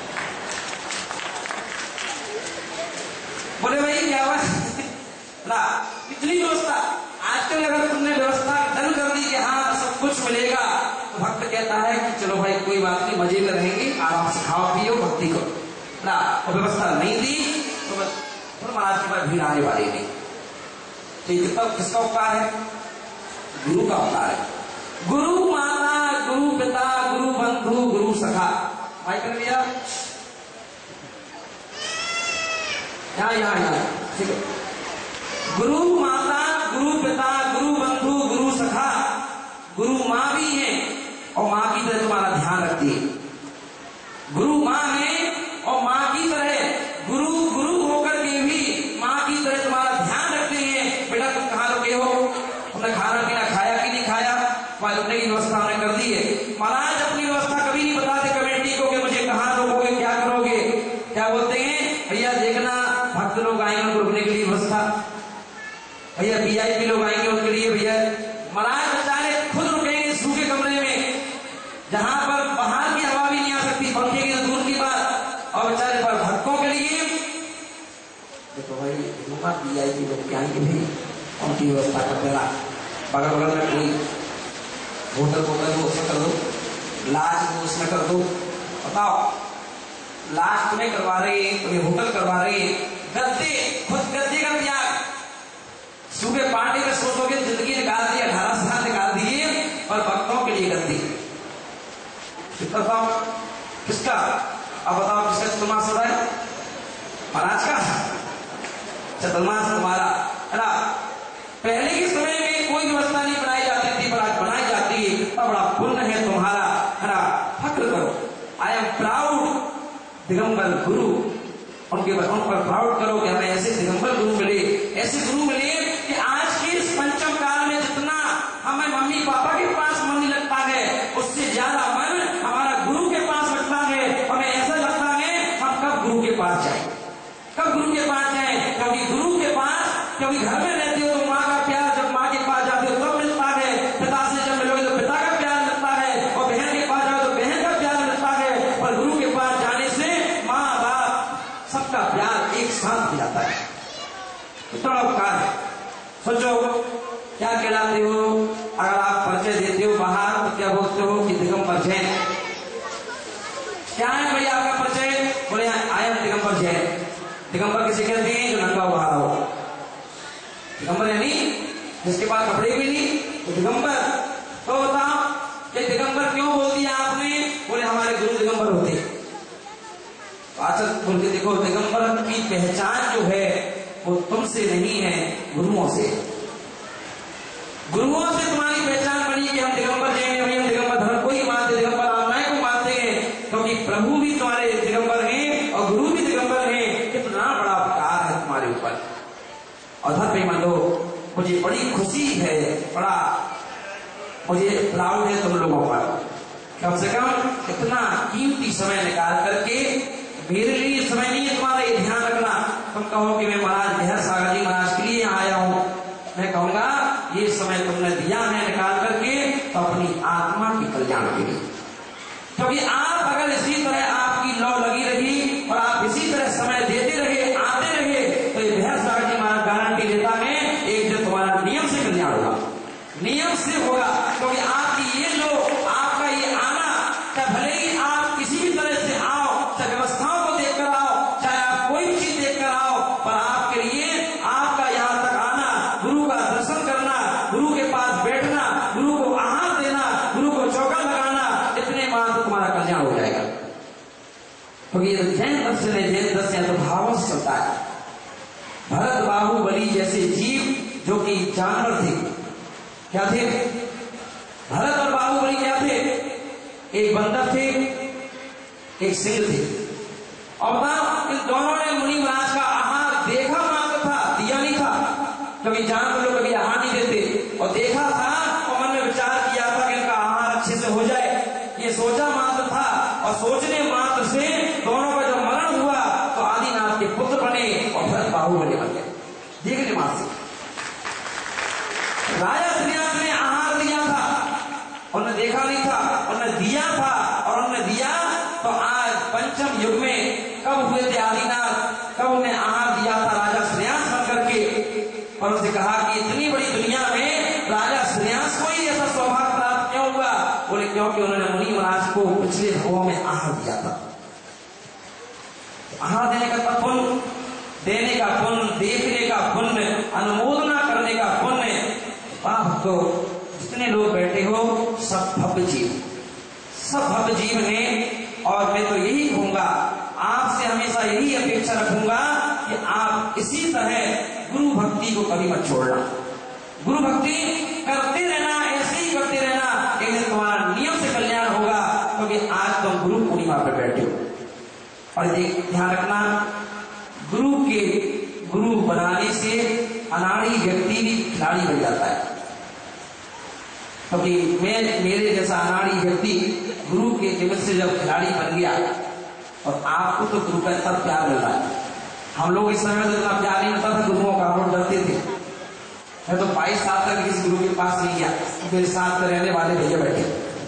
S5: बोले भाई क्या हुआ ना, इतनी व्यवस्था आजकल अगर तुमने व्यवस्था डन कर दी कि हाँ सब कुछ मिलेगा, तो भक्त कहता है कि चलो भाई कोई बात नहीं, मजे में रहेंगे, आराम से खाओ पियो भक्ति करो ना। और व्यवस्था नहीं दी तो बस महाराज के पास भीड़ आने वाली नहीं। तो ये कितना किसका उपकार है, गुरु का उपकार है। गुरु माता, गुरु पिता, गुरु बंधु, गुरु सखा, भाई कर लिया यहाँ यहाँ यहाँ, ठीक है। गुरु माता, गुरु पिता, गुरु बंधु, गुरु सखा, गुरु माँ भी है और माँ की तरह तुम्हारा ध्यान रखती है। गुरु माँ है और माँ की तरह गुरु गुरु होकर के भी माँ की तरह तुम्हारा ध्यान रखते हैं। बेटा तुम कहाँ रुके हो, तुमने खाना पीना खाया कि नहीं खाया, वहां रुकने की व्यवस्था हमने कर दी है। महाराज अपनी व्यवस्था कभी नहीं बताते कमेटी को कि मुझे कहाँ रोकोगे, क्या करोगे। क्या बोलते हैं, भैया देखना भक्त लोग आएंगे उनको रुकने के लिए व्यवस्था, भैया वी आई पी लोग आएंगे उनके लिए भैया। महाराज बेचारे खुद रुकेंगे सूखे कमरे में, जहां पर बाहर की हवा भी नहीं आ सकती, पंखे की दूर की बात, और बेचारे पर भक्तों के लिए देखो भाई वी आई पी लोग क्या आएंगे भाई, उनकी व्यवस्था कर देना। बगल बगल में कोई होटल होटल को उसमें कर दो, लाज को उसमें कर दो, बताओ लाज तुम्हें करवा रहे हैं, तुम्हें होटल करवा रहे हैं, गद्दे खुद गद्दे का त्याग, सुबह पार्टी में सोचोगे जिंदगी निकाल दी, अठारह साल निकाल दिए, और भक्तों के लिए गद्दी बताओ किसका। अब बताओ किसका चतुर्मास हो रहा है, महाराज का चतुर्मास तुम्हारा, है ना। पहले के समय में कोई व्यवस्था नहीं बनाई जाती थी, पर आज बनाई जाती है, कितना बड़ा पुण्य है तुम्हारा, है ना। फक्र करो, आई एम प्राउड दिगंबर गुरु, उनके उन पर प्राउड करो कि हमें ऐसे दिगंबर गुरु मिले, ऐसे गुरु मिले कि आज के इस पंचम काल में जितना हमें मम्मी पापा के पास मन लगता है, उससे ज्यादा मन हमारा गुरु के पास लगता है। हमें ऐसा लगता है हम कब गुरु के पास जाए, कब गुरु के पास जाए, क्योंकि गुरु के पास, क्योंकि घर में रहते हो तो माँ का प्यार, जब माँ के पास जाते हो तब मिलता है, पिता से जब मिलोगे तो पिता का प्यार मिलता है, और बहन के पास जाओ तो बहन का प्यार मिलता है। पर गुरु के पास जाने से माँ बाप सबका प्यार एक साथ जाता है, इतना उपकार है। सोचो क्या कहलाते हो, अगर आप परिचय देते हो बाहर तो क्या बोलते हो कि दिगंबर जैन। क्या है भैया आपका परिचय, बोले आई एम दिगंबर जैन। दिगंबर किसे कहते हैं, जो नंगा हुआ हो, दिगंबर यानी जिसके पास कपड़े भी नहीं, तो दिगंबर। तो बताओ ये दिगंबर क्यों बोल दिया आपने, बोले हमारे गुरु दिगंबर होते। अच्छा
S4: बोल के देखो, दिगंबर की पहचान जो है वो तुमसे नहीं है, गुरुओं से। गुरुओं से तुम्हारी पहचान बनी कि हम दिगंबर जैन भाई, हम दिगंबर धर्म को ही मानते, दिगंबर आत्माएं को मानते हैं, क्योंकि प्रभु भी तुम्हारे दिगंबर हैं और गुरु भी दिगंबर हैं। कितना बड़ा उपकार है तुम्हारे ऊपर। और धर्म पे मान लो, मुझे बड़ी खुशी है, बड़ा मुझे प्राउड है तुम लोगों पर। कम से कम इतना कीमती समय निकाल करके, मेरे लिए समय नहीं है तुम्हारा ये ध्यान रखना। तुम कहो कि मैं महाराज बिहार सागर जी महाराज के लिए आया हूं, मैं कहूंगा ये समय तुमने दिया है निकाल करके तो अपनी आत्मा की कल्याण के लिए। क्योंकि आप अगर इसी तरह आपकी लौ लगी रही और आप इसी तरह समय देते रहे, आते रहे, तो ये बिहार सागर जी महाराज गारंटी देता है एक दिन तुम्हारा नियम से कल्याण होगा, नियम से होगा। क्योंकि आपकी ये जो आपका ये आना, चाहे भले ही आप किसी भी तरह से आओ, चाहे व्यवस्थाओं को देखकर आओ, चाहे आप कोई भी चीज देखकर आओ, पर आपके लिए आपका यहाँ तक आना, गुरु का दर्शन करना, गुरु के पास बैठना, गुरु को आहार देना, गुरु को चौका लगाना, इतने मात्र तुम्हारा कल्याण हो जाएगा। क्योंकि ये जैन दर्शन है, जैन दर्शन तो भावों से चलता है। भरत बाहुबली जैसे जीव जो कि जानवर थे, क्या थे? भरत और बाहुबली क्या थे? एक बंदर थे, एक सिंह थे। और बताओ, इन दोनों ने मुनि महाराज का आहार देखा मात्र था, दिया नहीं था। कभी जानवर लोग कभी आहार नहीं देते, और देखा था और मन में विचार किया था कि इनका आहार अच्छे से हो जाए, ये सोचा मात्र था। और सोचने मात्र से दोनों का जब मरण हुआ तो आदिनाथ के पुत्र बने और भरत बाहुबली बन गए। देखने मात्र से राजा श्रीनाथ ने आहार दिया था, उन्होंने देखा नहीं था, उन्होंने दिया था, और उन्होंने दिया तो आज पंचम युग में कब हुए थे आदिनाथ, कब उन्हें आहार दिया था राजा श्रेयांस बन करके। और उनसे कहा कि इतनी बड़ी दुनिया में राजा श्रेयांस को ही ऐसा सौभाग्य प्राप्त क्यों हुआ? बोले क्योंकि उन्होंने मुनि महाराज को पिछले भवों में आहार दिया था। आहार देने का पुण्य, देने का पुण्य, देखने का पुण्य, अनुमोदना करने का पुण्य। तो जितने लोग बैठे हो सब भव्य जीव, सब भव्य जीव हैं। और मैं तो यही कहूंगा, आपसे हमेशा यही अपेक्षा रखूंगा कि आप इसी तरह गुरु भक्ति को कभी मत छोड़ना। गुरु भक्ति करते रहना, ऐसे ही करते रहना, एक दिन तुम्हारा नियम से कल्याण होगा। क्योंकि आज तुम गुरु पूर्णिमा पर बैठे हो। और ध्यान रखना, गुरु के गुरु बनाने से अनाड़ी व्यक्ति भी खिलाड़ी बन जाता है। क्योंकि मैं मेरे जैसा अनाड़ी व्यक्ति गुरु के निमित्त से जब खिलाड़ी बन गया, और आपको तो गुरु का इतना प्यार मिल रहा है। हम लोग इस समय तो इतना प्यार नहीं मिलता था गुरुओं का, हम लोग डरते थे। मैं तो बाईस साल तक किसी गुरु के पास नहीं गया, तो मेरे साथ में रहने वाले भैया बैठे,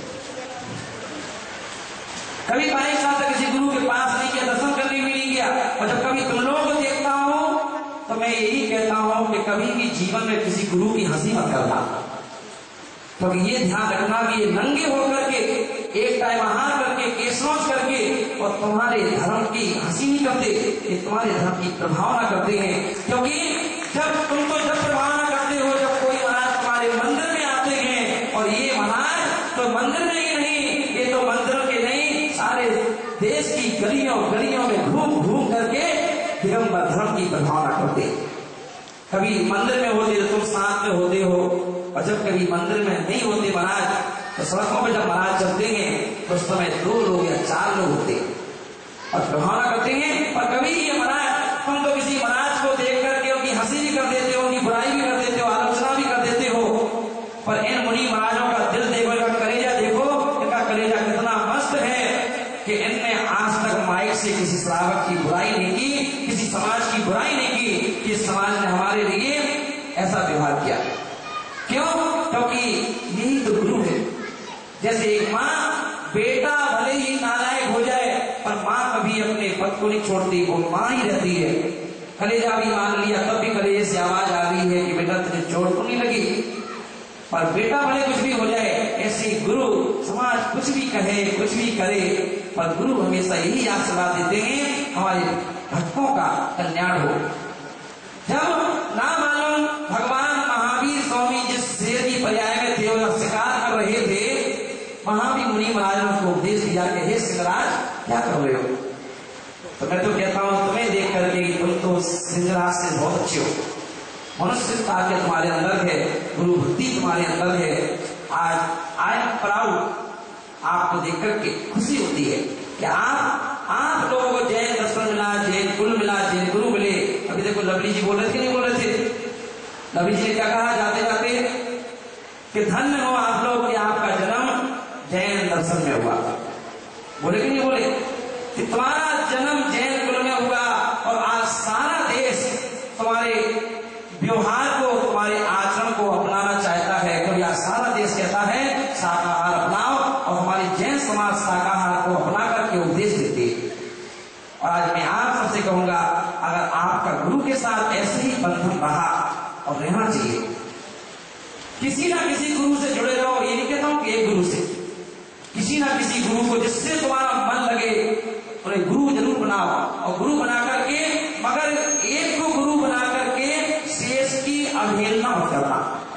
S4: कभी बाईस साल तक किसी गुरु के पास नहीं गया, दर्शन करने भी नहीं गया। और जब कभी तुम लोगों को देखता हूं तो मैं यही कहता हूं कि कभी भी जीवन में किसी गुरु की हंसी मत करना। तो ये ध्यान रखना कि ये नंगे होकर के एक टाइम आहार करके, केसनौच करके, और तुम्हारे धर्म की हंसी नहीं करते, ये तुम्हारे धर्म की प्रभावना करते हैं। क्योंकि जब तुम तो जब प्रभावना करते हो, जब कोई महाराज तुम्हारे मंदिर में आते हैं, और ये महाराज तो मंदिर में ही नहीं, ये तो मंदिर के नहीं, सारे देश की गलियों गलियों में घूम घूम करके दिगंबर धर्म की प्रभावना करते। कभी मंदिर में होते तो तुम साथ में होते हो, और जब कभी मंदिर में नहीं होते महाराज, तो सड़कों पर जब महाराज चलते हैं तो उस समय दो लोग या चार लोग होते और प्रभावना करते हैं। और कभी ये महाराज, तुम तो किसी महाराज को देख करके उनकी हंसी भी कर देते हो, उनकी बुराई भी कर देते हो, आलोचना भी कर देते हो, पर इन मुनि महाराजों का दिल देखो, इनका कलेजा देखो, इनका कलेजा कितना मस्त है कि इनने आज तक माइक से किसी श्रावक की बुराई नहीं की, किसी समाज की बुराई नहीं की। कि समाज ने हमारे लिए ऐसा व्यवहार किया। क्यों? क्योंकि यही तो गुरु है। जैसे एक माँ, बेटा भले ही नालायक हो जाए पर माँ कभी अपने पद को नहीं छोड़ती, वो माँ ही रहती है। कलेजा भी मान लिया तब भी कलेजे से आवाज आ रही है कि बेटा तुझे चोट तो नहीं लगी, पर बेटा भले कुछ भी हो जाए, ऐसे गुरु समाज कुछ भी कहे, कुछ भी करे, पर गुरु हमेशा यही आशीर्वाद देते हैं हमारे भक्तों का कल्याण हो। जब ना मालूम भगवान महावीर स्वामी जिस शेर की पर्याय में थे और शिकार कर रहे थे, वहां भी मुनि महाराज ने उसको उपदेश दिया कि हे सिंहराज क्या कर रहे हो?
S5: तो मैं तो कहता हूं तुम्हें देख करके कि तुम तो सिंगराज से बहुत अच्छे हो, मनुष्यता के तुम्हारे अंदर है, गुरु भक्ति तुम्हारे अंदर है। आज आई एम प्राउड, आपको देख करके खुशी होती है कि आप आप लोगों को जैन दर्शन मिला, जैन कुल मिला, जैन गुरु मिले। अभी देखो लवली जी बोल रहे थे नहीं बोल रहे थे? लवली जी ने क्या कहा जाते जाते कि धन्य हो आप लोग कि आपका जन्म जैन दर्शन में हुआ। बोले कि नहीं बोले? कि तुम्हारा जन्म जैन कुल में हुआ और आज सारा देश तुम्हारे व्यवहार को, तुम्हारे आचरण को अपनाना चाहता है। क्योंकि आज सारा देश कहता है शाकाहार अपनाओ, और हमारी जैन समाज शाकाहार को अपना करके उपदेश देती है। और आज मैं आप सबसे कहूंगा, अगर आपका गुरु के साथ ऐसे ही बंधन रहा और रहना चाहिए, किसी ना किसी गुरु से जुड़े रहो। ये नहीं कहता हूं कि एक गुरु से, किसी ना किसी गुरु को जिससे तुम्हारा मन लगे उन्हें गुरु जरूर बनाओ। और गुरु बना करके, मगर एक को गुरु बना करके शेष की अवहेलना मत करना,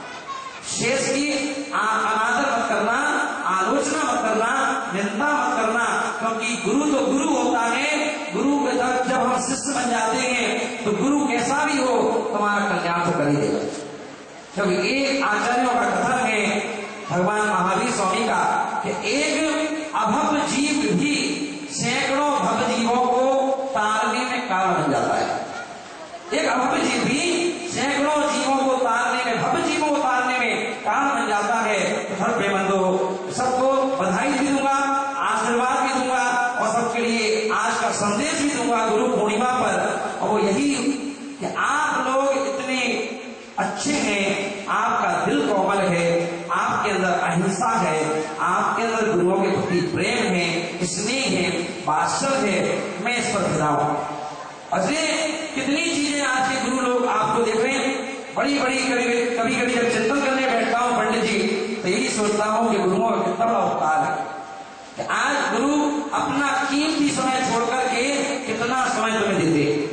S5: शेष की अनादर मत करना, आलोचना मत करना, निंदा मत करना। क्योंकि गुरु तो गुरु होता है। गुरु के तक जब हम शिष्य बन जाते हैं तो गुरु कैसा भी हो तुम्हारा कल्याण तो कर ही देगा। क्योंकि एक आचार्यों का कथन है भगवान महावीर स्वामी का कि एक अभव जीव भी सैकड़ों भव जीवों को तारने में कारण बन जाता है। एक अभव जीव भी सैकड़ों जीवों को तारने में, भव जीवों को तारने में कारण बन जाता है। तो हर बेबंदो सबको बधाई भी दूंगा, आशीर्वाद भी दूंगा और सबके लिए आज का संदेश भी दूंगा गुरु पूर्णिमा पर। और वो यही कि आप लोग इतने अच्छे हैं, आपका दिल कोमल है, आपके अंदर अहिंसा है, आपके अंदर गुरुओं के प्रति प्रेम है, स्नेह है, वात्सल्य है। मैं इस पर फिदा हूं। अजय कितनी चीजें आज के गुरु लोग आपको देख रहे हैं, बड़ी बड़ी कभी कभी कभी जब चिंतन करने बैठता हूं पंडित जी, तो यही सोचता हूं कि गुरुओं का कितना बड़ा उपकार है कि आज गुरु अपना कीमती समय छोड़ करके कितना समय तुम्हें देते,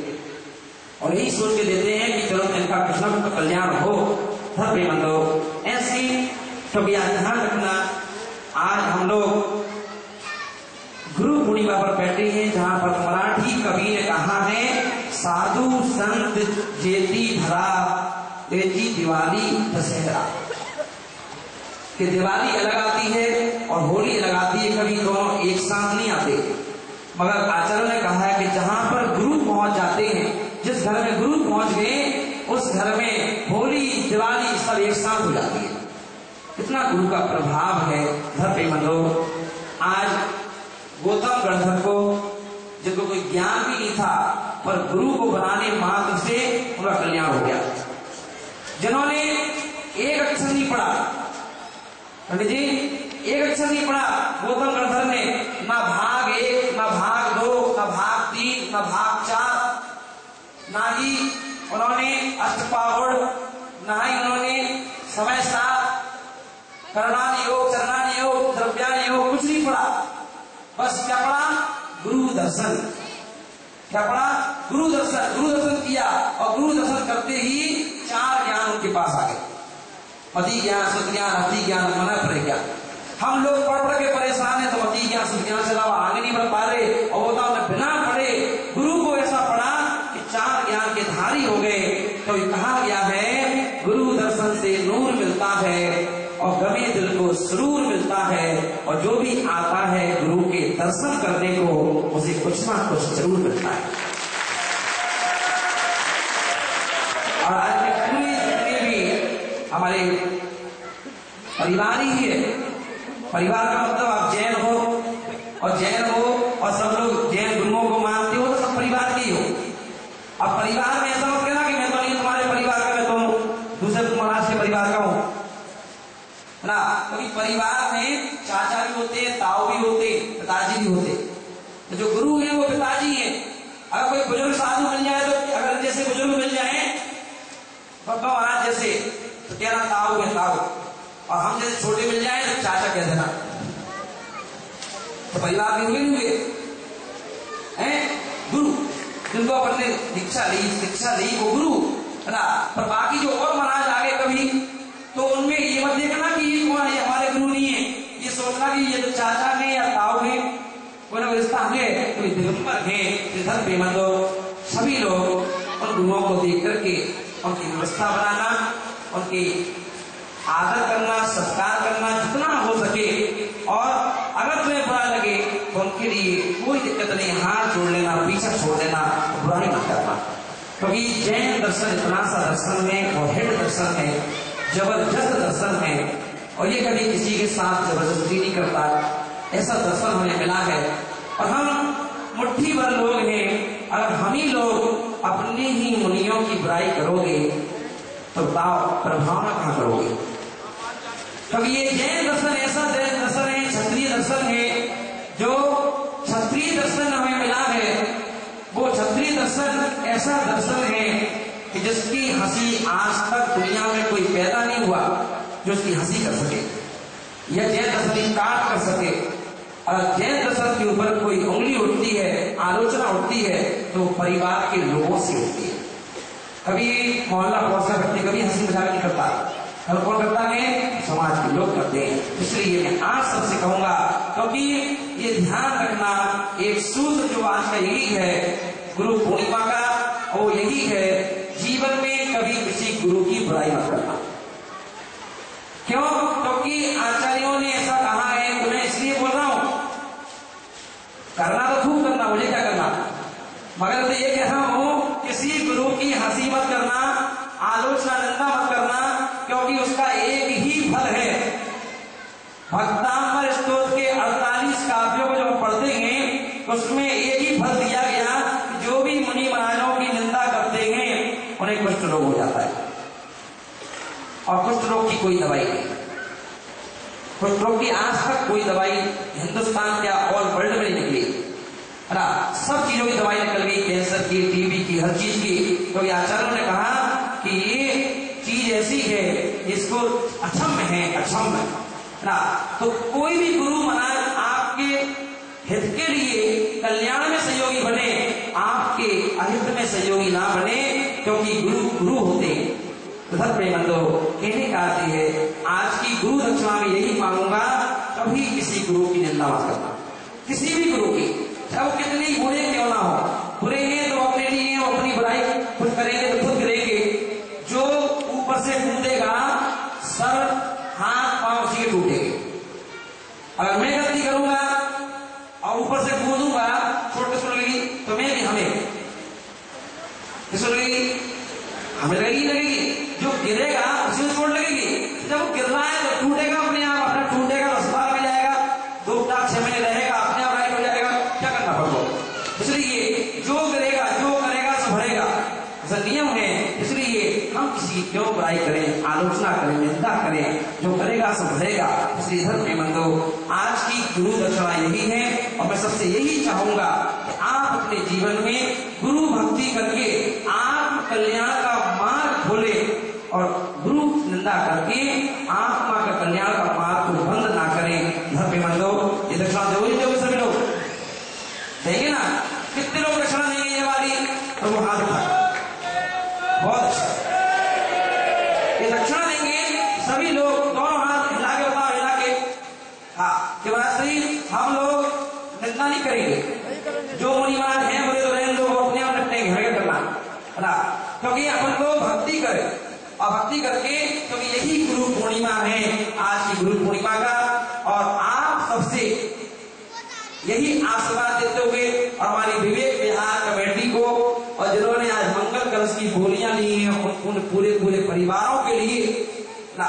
S5: और यही सोच के देते हैं कि चलो इनका कुछ ना कुछ कल्याण हो। धर्म मंदो ऐसी कभी आज ध्यान रखना, आज हम लोग गुरु पूर्णिमा पर बैठे हैं जहां पर मराठी कवि ने कहा है, साधु संत जेती धरा तेजी दिवाली दशहरा। कि दिवाली अलग आती है और होली अलग आती है, कभी दोनों एक साथ नहीं आते। मगर आचार्य ने कहा है कि जहां पर गुरु पहुंच जाते हैं, जिस घर में गुरु पहुंच गए उस घर में होली दिवाली सब एक साथ हो जाती है। कितना गुरु का प्रभाव है। धरती मंदो आज गौतम गणधर को, जिनको कोई ज्ञान भी नहीं था, पर गुरु को बनाने मात्र से उनका कल्याण हो गया। जिन्होंने एक अक्षर नहीं पढ़ा, पंडित जी एक अक्षर नहीं पढ़ा गौतम गणधर ने, ना भाग एक, ना भाग दो, ना भाग तीन, ना भाग चार, ना ही उन्होंने अष्टपावड़, ना ही उन्होंने समय सात, करणान योग, चरणान योग, द्रव्यान योग, कुछ नहीं पढ़ा। बस क्या पढ़ा? गुरु दर्शन। क्या पढ़ा? गुरु दर्शन। गुरु दर्शन किया और गुरु दर्शन करते ही चार ज्ञान उनके पास आ गए, मति ज्ञान, सुत ज्ञान, अति ज्ञान, मन प्रज्ञान। हम लोग पढ़ पढ़ के परेशान है, तो मति ज्ञान, सुत ज्ञान से अलावा आगे नहीं बढ़ पा रहे। और वो तो बिना पढ़े गुरु को ऐसा पढ़ा कि चार ज्ञान के धारी हो गए। तो कहा गया है गुरु दर्शन से नूर मिलता है और गमे दिल को सुरूर मिलता है, और जो भी आता है गुरु के दर्शन करने को उसे कुछ ना कुछ जरूर मिलता है। और आज के पूरे जितने भी हमारे परिवार ही है, परिवार का मतलब आप जैन हो और जैन हो और सब लोग जैन गुरुओं को मानते हो, तो सब परिवार के ही हो। अब परिवार में ऐसा मत कहना कि मैं तो नहीं तुम्हारे परिवार का, मैं तो दूसरे महाराज के परिवार का हूं ना। क्योंकि परिवार में चाचा भी होते, ताऊ भी होते, पिताजी भी होते। तो जो गुरु है वो पिताजी है। अगर कोई बुजुर्ग साधु मिल जाए, तो अगर जैसे बुजुर्ग मिल जाए बाबा महाराज जैसे, तो कहना ताऊ है ताऊ, और हम जैसे छोटे मिल जाए तो चाचा कह देना। तो परिवार भी हुए नहीं हुए हैं गुरु, जिनको अपन ने दीक्षा ली, शिक्षा ली, वो गुरु है ना। पर बाकी जो और महाराज आगे कभी, तो उनमें ये मत देखना कि ये कौन है, हमारे गुरु नहीं है। ये सोचना कि ये तो चाचा है या ताऊ है, कोई रिश्ता है, कोई दिगंबर है, धर्म बेमंदो सभी लोग उन गुरुओं को देख करके उनकी व्यवस्था बनाना, उनकी आदर करना, सत्कार करना जितना हो सके, और अगर तुम्हें बुरा लगे तो उनके लिए कोई दिक्कत नहीं, हाथ जोड़ लेना, पीछा छोड़ देना, बुराई मत करना। क्योंकि जैन दर्शन इतना सा दर्शन है और हेड दर्शन है, जबरदस्त दर्शन है, और ये कभी किसी के साथ जबरदस्ती नहीं करता, ऐसा दर्शन हमें मिला है। और हम मुट्ठी भर लोग हैं, अगर हम ही लोग अपने ही मुनियों की बुराई करोगे तो बताओ प्रभाव कहां करोगे? क्योंकि ये जैन दर्शन ऐसा जैन दर्शन है, क्षत्रिय दर्शन है, जो क्षत्रिय दर्शन हमें मिला है, वो क्षत्रिय दर्शन ऐसा दर्शन है कि जिसकी हंसी आज तक दुनिया में कोई पैदा नहीं हुआ जो उसकी हंसी कर सके, या जैन दर्शन काट कर सके। और जैन दर्शन के ऊपर कोई उंगली उठती है, आलोचना उठती है, तो परिवार के लोगों से उठती है। कभी मोहल्ला पड़ोस का व्यक्ति कभी हंसी मजाक नहीं करता, और कौन करता है? समाज के लोग करते हैं। इसलिए मैं आज सबसे कहूंगा, क्योंकि ये ध्यान रखना, एक सूत्र जो आज का यही है गुरु पूर्णिमा का, वो यही है, जीवन में कभी किसी गुरु की बुराई मत करना। क्यों? क्योंकि आचार्यों ने ऐसा कहा है, तो मैं इसलिए बोल रहा हूं, करना तो खूब करना, मुझे क्या करना, मगर तो ये कह रहा हूं किसी गुरु की हंसी मत करना, आलोचना निंदा मत करना, क्योंकि उसका एक ही फल है। भक्तांबर स्तोत्र के अड़तालीस काव्यों को जब पढ़ते हैं तो उसमें एक ही फल दिया गया, जो भी मुनि महाराजों की निंदा करते हैं उन्हें कुष्ठ रोग हो जाता है, और कुष्ठ रोग की कोई दवाई नहीं। कुष्ठ रोग की आज तक कोई दवाई हिंदुस्तान क्या ऑल वर्ल्ड में नहीं निकली है ना, सब चीजों की दवाई निकल गई, कैंसर की, टीबी की, हर चीज की। तो आचार्यों ने कहा कि ये चीज ऐसी है इसको अक्षम्य है, अक्षम्य है ना। तो कोई भी गुरु महाराज आपके हित के लिए कल्याण में सहयोगी बने, आपके अहित में सहयोगी ना बने, क्योंकि गुरु गुरु होते हैं। धर्म प्रेमंदो कहने का आती है, आज की गुरु दक्षिणा में यही मांगूंगा, कभी किसी गुरु की निंदा मत करना, किसी भी गुरु की, चाहे वो कितने ही बुरे क्यों ना हो। बुरे हैं तो अपने लिए, वो अपनी बुराई खुद करेंगे तो खुद करेंगे। जो ऊपर से कूदेगा सर हाथ पांव उसी के टूटेंगे। अगर मैं गलती करूंगा और ऊपर से कूदूंगा, चोट किसको लगेगी? तो मैं भी, हमें किसको लगेगी? हमें लगेगी लगेगी जो गिरेगा उसी को चोट लगेगी। जब वो गिर रहा है तो टूटेगा अपने आप, अपना टूटेगा, अस्पताल में जाएगा, दो चार छह महीने रहेगा, अपने आप राइट हो जाएगा, क्या करना पड़ेगा। इसलिए जो गिरेगा, जो करेगा सो भरेगा, ऐसा नियम है। इसलिए हम किसी की क्यों बुराई करें, आलोचना करें, निंदा करें, जो करेगा सो भरेगा। इसलिए धर्म प्रेमंदो आज की गुरु दक्षिणा यही है, और मैं सबसे यही चाहूंगा कि आप अपने जीवन में गुरु भक्ति करके आप कल्याण का मार्ग खोले, और गुरु निंदा करके आत्मा का कल्याण का मार्ग को बंद ना करें। धर्म प्रेमंदो ये दक्षिणा दोगे दोगे सभी लोग देंगे ना? कितने लोग दक्षिणा देंगे ये वाली? तो वो हाथ उठा, बहुत अच्छा, ये दक्षिणा देंगे सभी लोग, दोनों हाथ हिला के बताओ, हिला के। हाँ, शिवरात्रि हम लोग निंदा नहीं करेंगे, जो मुनि महाराज हैं बोले तो रहने दो, अपने आप निपटेंगे, हमें करना है ना। क्योंकि अपन को भक्ति करें, और भक्ति करके, क्योंकि यही गुरु पूर्णिमा है आज की गुरु पूर्णिमा का, और आप सबसे यही आशीर्वाद देते हुए, और हमारी विवेक विहार कमेटी को, और जिन्होंने आज मंगल कलश की बोलियां ली हैं, उन, उन पूरे पूरे परिवारों के लिए ना,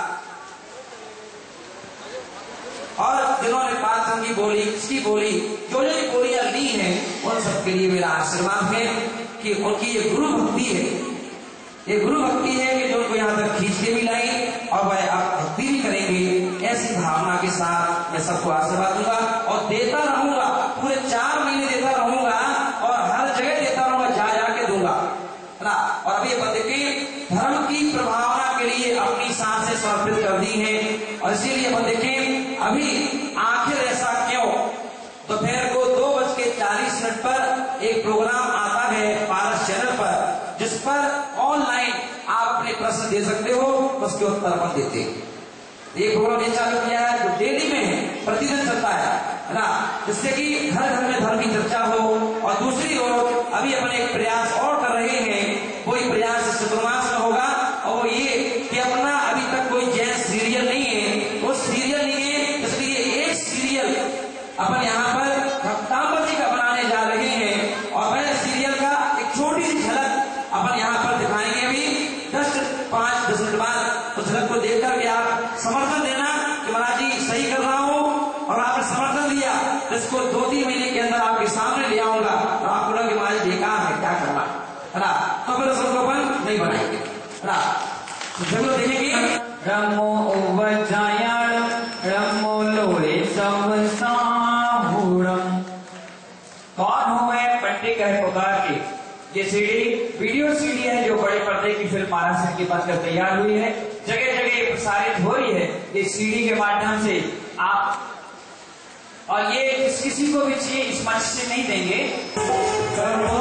S5: और जिन्होंने पाँच की बोली, इसकी बोली, जो जो बोलियां ली हैं, उन सबके लिए मेरा आशीर्वाद है कि उनकी ये गुरु भक्ति है, ये गुरु भक्ति है कि जो उनको यहाँ तक खींच के भी लाई, और वह आप भक्ति भी करेंगे। ऐसी भावना के साथ मैं सबको आशीर्वाद दूंगा, और देता रहूंगा, पूरे चार महीने देता रहूंगा, और हर जगह देता रहूंगा, जा जाके दूंगा ना। और अभी अपन देखें, धर्म की प्रभावना के लिए अपनी सांसें समर्पित कर दी है, और इसीलिए अपन देखें अभी आखिर ऐसा क्यों, दोपहर को दो बज के चालीस मिनट पर एक प्रोग्राम आता है पारस चैनल पर, जिस पर ऑनलाइन आप अपने प्रश्न दे सकते हो, उसके उत्तर अपन देते हैं। ये प्रोग्राम ये चालू किया है जो डेली में है, प्रतिदिन चलता है।
S4: है ना, जिससे कि घर घर में धर्म की चर्चा हो। और दूसरी ओर अभी अपने एक प्रयास और कर रहे हैं, कोई प्रयास इस चतुर्मास में होगा, और वो ये कि अपना अभी तक कोई जैन सीरियल नहीं है, वो सीरियल नहीं है, इसलिए एक सीरियल अपन यहाँ पर दाम्पत्य जी का बनाने जा रहे हैं। और वह सीरियल का एक छोटी सी झलक अपन यहाँ पर दिखाएंगे अभी दस पांच दस मिनट बाद। तो झलक को देख करके आप समर्थन देना कि महाराज जी सही कर रहा हूँ, और आपने समर्थन दिया तो इसको दो तीन महीने के अंदर आपके सामने ले आऊंगा, और आपको लगा कि महाराज बेकार है, क्या करना है ना, तो फिर उसको अपन नहीं बनाएंगे, है ना। तो जरूर देखेंगे
S5: रमो वजायण रमो लोरे सब साहुरम। कौन हुए पंडित कह पुकार के। ये सीडी वीडियो सीडी है जो बड़े पर्दे की फिल्म महाराष्ट्र की बनकर तैयार हुई है, जगह जगह प्रसारित हो रही है इस सीडी के माध्यम से आप। और ये किस किसी को भी चाहिए इस मंच से नहीं देंगे।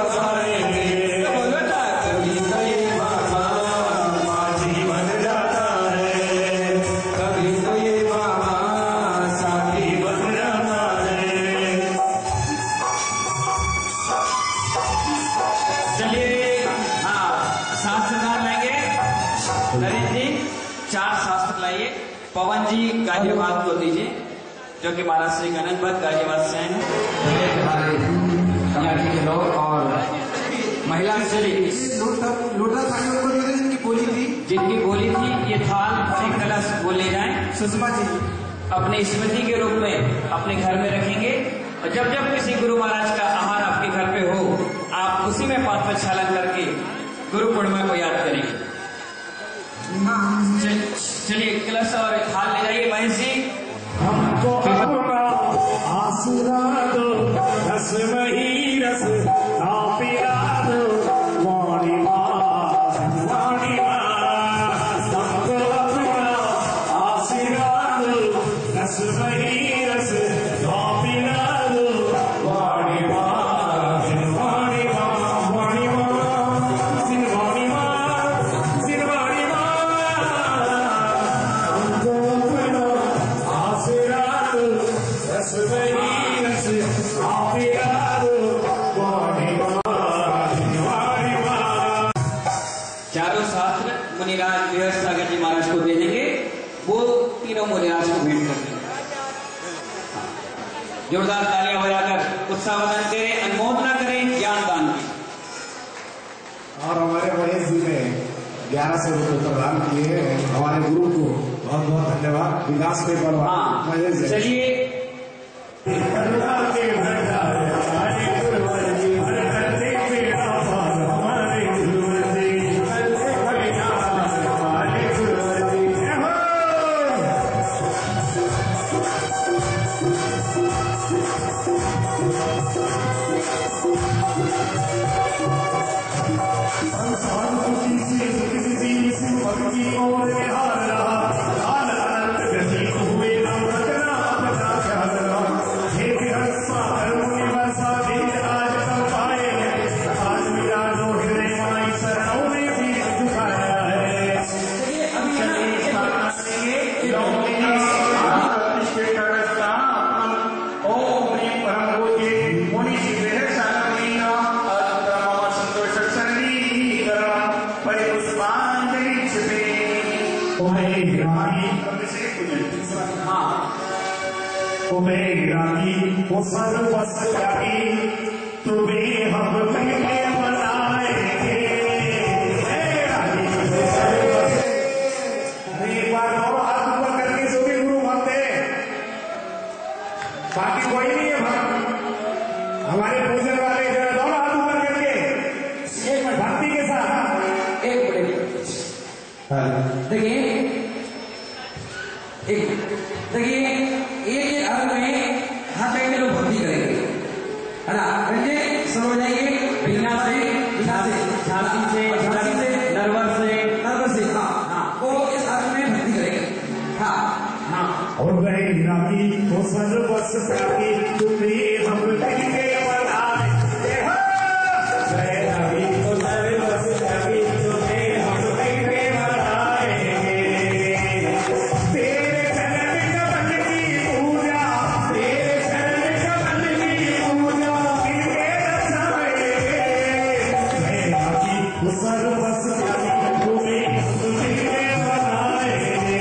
S5: पवन जी गाजियाबाद को दीजिए, जो कि महाराष्ट्र के अनंत भट्ट गाजियाबाद से हैं। के लोग और महिला
S1: लोटा थाने को दे दें जिनकी बोली थी
S5: जिनकी बोली थी ये थाल अपने कलश वो ले जाएं,
S1: सुषमा जी
S5: अपने स्मृति के रूप में अपने घर में रखेंगे। और जब जब किसी गुरु महाराज का आहार आपके घर पे हो, आप उसी में पाद प्रक्षालन करके गुरु पूर्णिमा को याद करेंगे। चलिए कलश और थाल ले जाइए महेश जी।
S2: हमको अपना आसरा दो, रस वही रस पिला दो, वाणी माँ वाणी माँ। हमको अपना आसरा दो, रस वही रस पिला दो, वाणी माँ वाणी माँ वाणी माँ सिरवाणी माँ सिरवाणी माँ।
S5: चारों शास्त्र मुनिराज व्यवस्था जी महाराज को दे देंगे, वो तीनों मुनिराज को भेंट कर देंगे। जोरदार तालियां बजाकर उत्साहवर्धन करें, अनुमोदना करें ज्ञान दान की।
S6: और हमारे महेश जी ने ग्यारह सौ रुपये प्रदान किए हमारे गुरु को, बहुत बहुत धन्यवाद। विकास पेपर
S5: हाँ
S6: महेश जी।
S5: चलिए
S2: वो सर्वस त्यागी तुम्हें हम मिलके बनाएंगे। एक बार दोनों हाथ ऊपर करके जो भी गुरु भक्त है, बाकी कोई नहीं है भक्त, हमारे पूजन वाले जो है दोनों हाथ ऊपर करके एक मिनट भक्ति के साथ
S4: एक मिनट देखिए, एक देखिए एक एक अर्थ में हाथ में लोग भक्ति करेंगे, है ना। रंजे सब हो जाएंगे बिना से बिना से झांसी से झांसी से नरवर से नरवर से हाँ हाँ वो इस अर्थ में भक्ति करेंगे। हाँ हाँ
S2: और वही रागी वो सर्वस त्यागी तुम्हें हम मिलके बनाएंगे। वही रागी वो सर्वस त्यागी तुम्हें हम मिलके बनाएंगे। तेरे चरण कमल की पूजा, तेरे सर्वस त्यागी तुम्हें तुझे बनाए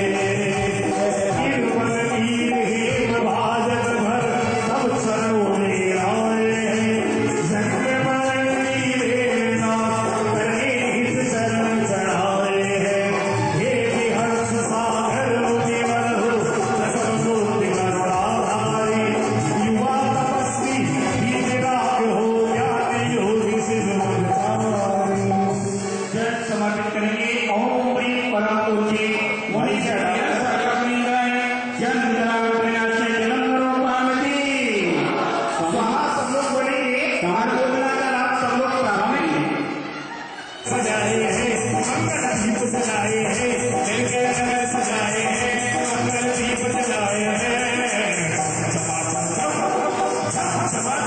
S2: गिरवन वीर हेम भाजन भर सब चरणों में आए जन्म मरण वीरे नाथ करे हित चरण चढ़ाए हैं हे विहर्ष सागर मुनिवर हो रसम मूर्ति करुणाधारी युवा तपस्वी वीतराग हो ज्ञान योगी सिद्ध
S3: जल समर्पित करेंगे। ओम प्रीम परम पूज्य मुनि शरण सरकमिंग जन विद्रावण प्रयास से जन्म रूपामति स्वाहा सब लोग बोलेंगे। कहार बोलना का आप सब लोग प्रारंभ
S2: सजाए हैं मंगल दीप सजाए हैं मिलके नगर सजाए हैं मंगल दीप जलाए हैं सभा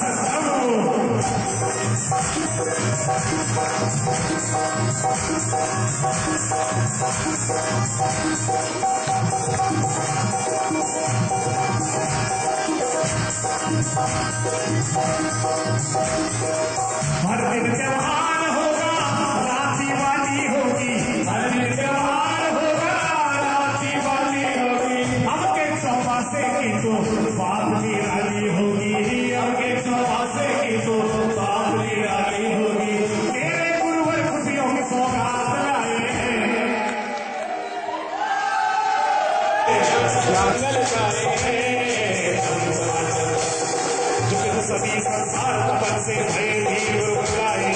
S2: हर दिन त्योहार होगा रात वाली होगी हर दिन त्योहार होगा रात वाली होगी हमके चौपासे की तो बात निराली होगी हमके चौपासे की तो बात निराली होगी तेरे गुरुवर खुशियों की सौगात लाए हैं जंगल जाए हैं सभी संसार तपन से भय भी गुरुलाए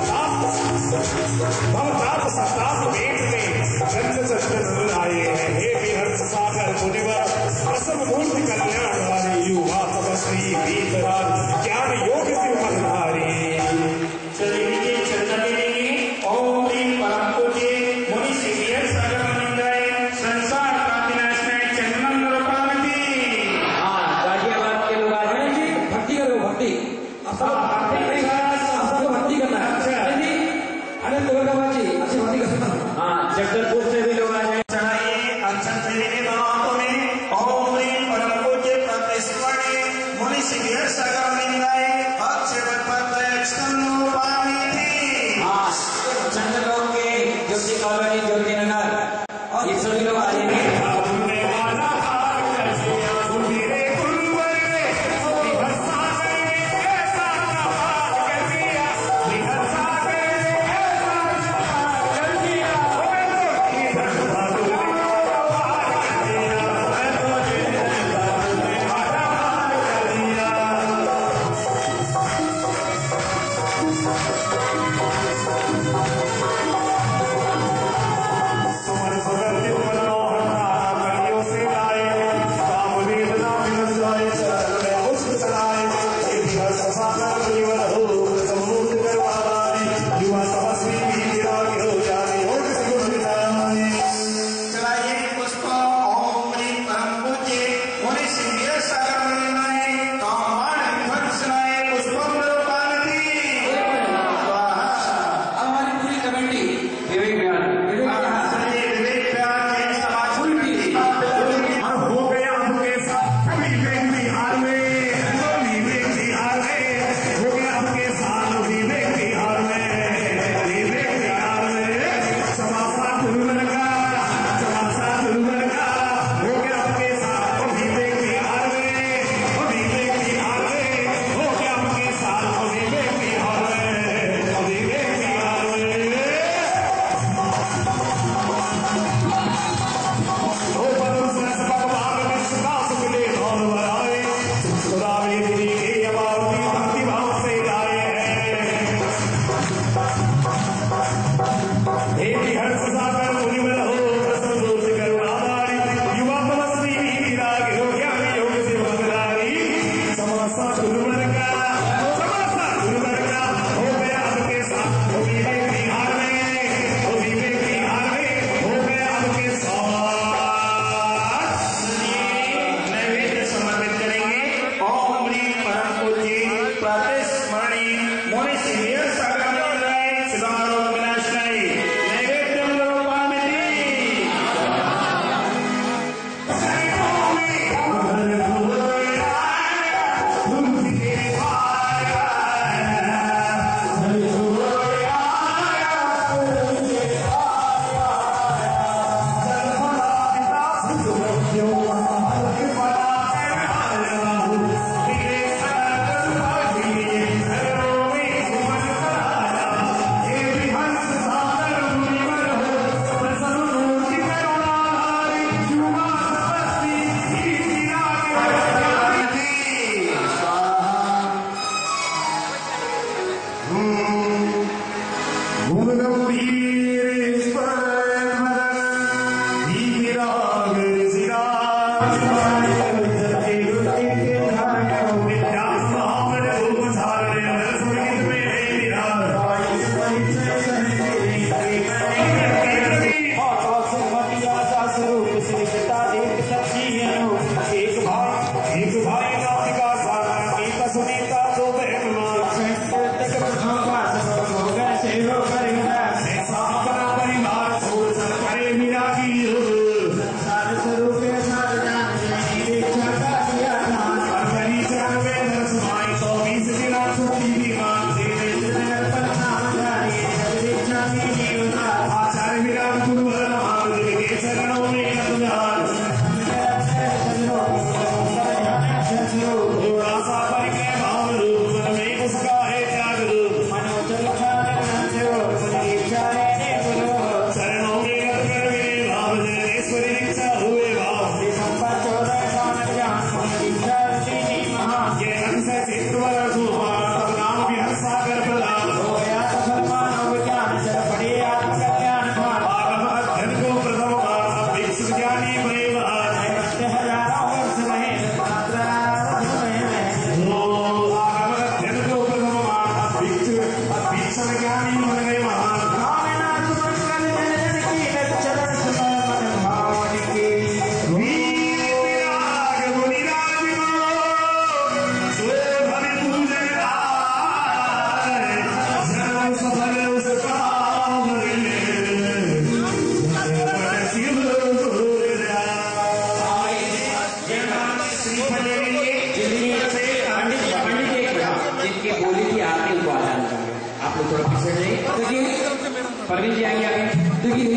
S2: भवताप सताप वेद में जन्म जन्म लाए हैं हे विहर्ष सागर मुनिवर रसम मूर्ति कल्याण वाली युवा तपस्वी वीतराग ज्ञान योग से फलधारी
S3: चलेंगे चलना देंगे। ओम प्रीम परम पूज्य मुनि सिवियर सरकमिंग संसार का विनाश में जन्म रूपामति।
S5: हाँ गाजियाबाद के लोग आ रहे हैं जी भक्ति करो भक्ति अब सब अब सबको भक्ति करना है अरे जी अनंत गोरखा जी अच्छी भक्ति कर सकता हूँ। हाँ जगदलपुर से भी लोग आ रहे हैं
S1: चढ़ाइए कंचन देवी बातों में ओम प्रीम परम पूज्य प्रतिष्ठित मुनि शिविर सरकमिंगाए अक्षय प्रत्यक्ष पानी
S5: हाँ चंद्रलोक के ज्योति कॉलोनी ज्योति नगर और ये सभी लोग आ रहे हैं
S2: समर सगर
S5: पंडित जी आएंगे आगे। देखिए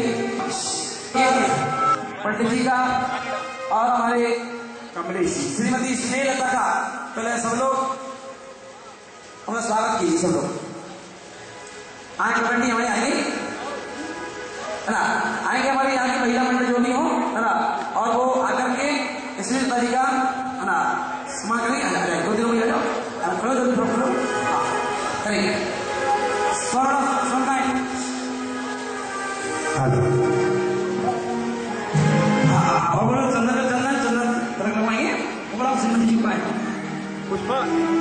S5: पंडित जी का और हमारे कमलेश श्रीमती स्नेहलता का पहले सब लोग हमें स्वागत कीजिए। सब लोग आएंगे, पंडित हमारे आएंगे है ना, आएंगे हमारे यहाँ की महिला मंडल जो भी हो है ना, और वो आकर के स्नेहलता जी का है ना सम्मान करेंगे। दो दिनों में ले जाओ, खड़ो जल्दी खड़ो खड़ो करेंगे। स्वर्ण स्वर्ण हाँ, और चंदन चंदन चंदन तरह करवाएंगे बड़ा श्रीमती जी का पुष्पा।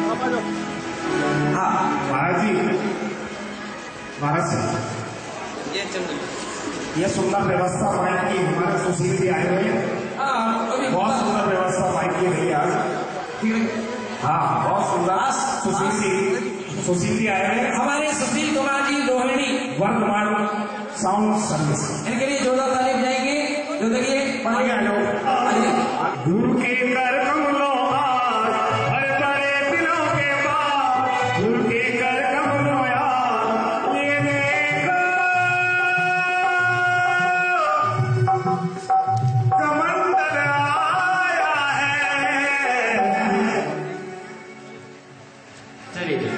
S5: हाँ
S6: महाराज जी, महाराज जी
S5: ये चंदन
S6: ये सुंदर व्यवस्था माइक की हमारे सुशील जी आए हुए हैं। बहुत सुंदर व्यवस्था माइक की रही आज। हाँ बहुत सुंदर सुशील जी सुशील जी आए हैं।
S5: हमारे सुशील कुमार जी रोहिणी
S6: वर्धमान साउंड सर्विस,
S5: इनके लिए जोरदार ताली बजाएंगे। जो देखिए
S6: आगे आ जाओ। गुरु के कर कमलों आज हर बड़े दिनों के बाद, गुरु के कर कमलों आज ये देखो कमंडल आया है।
S5: चलिए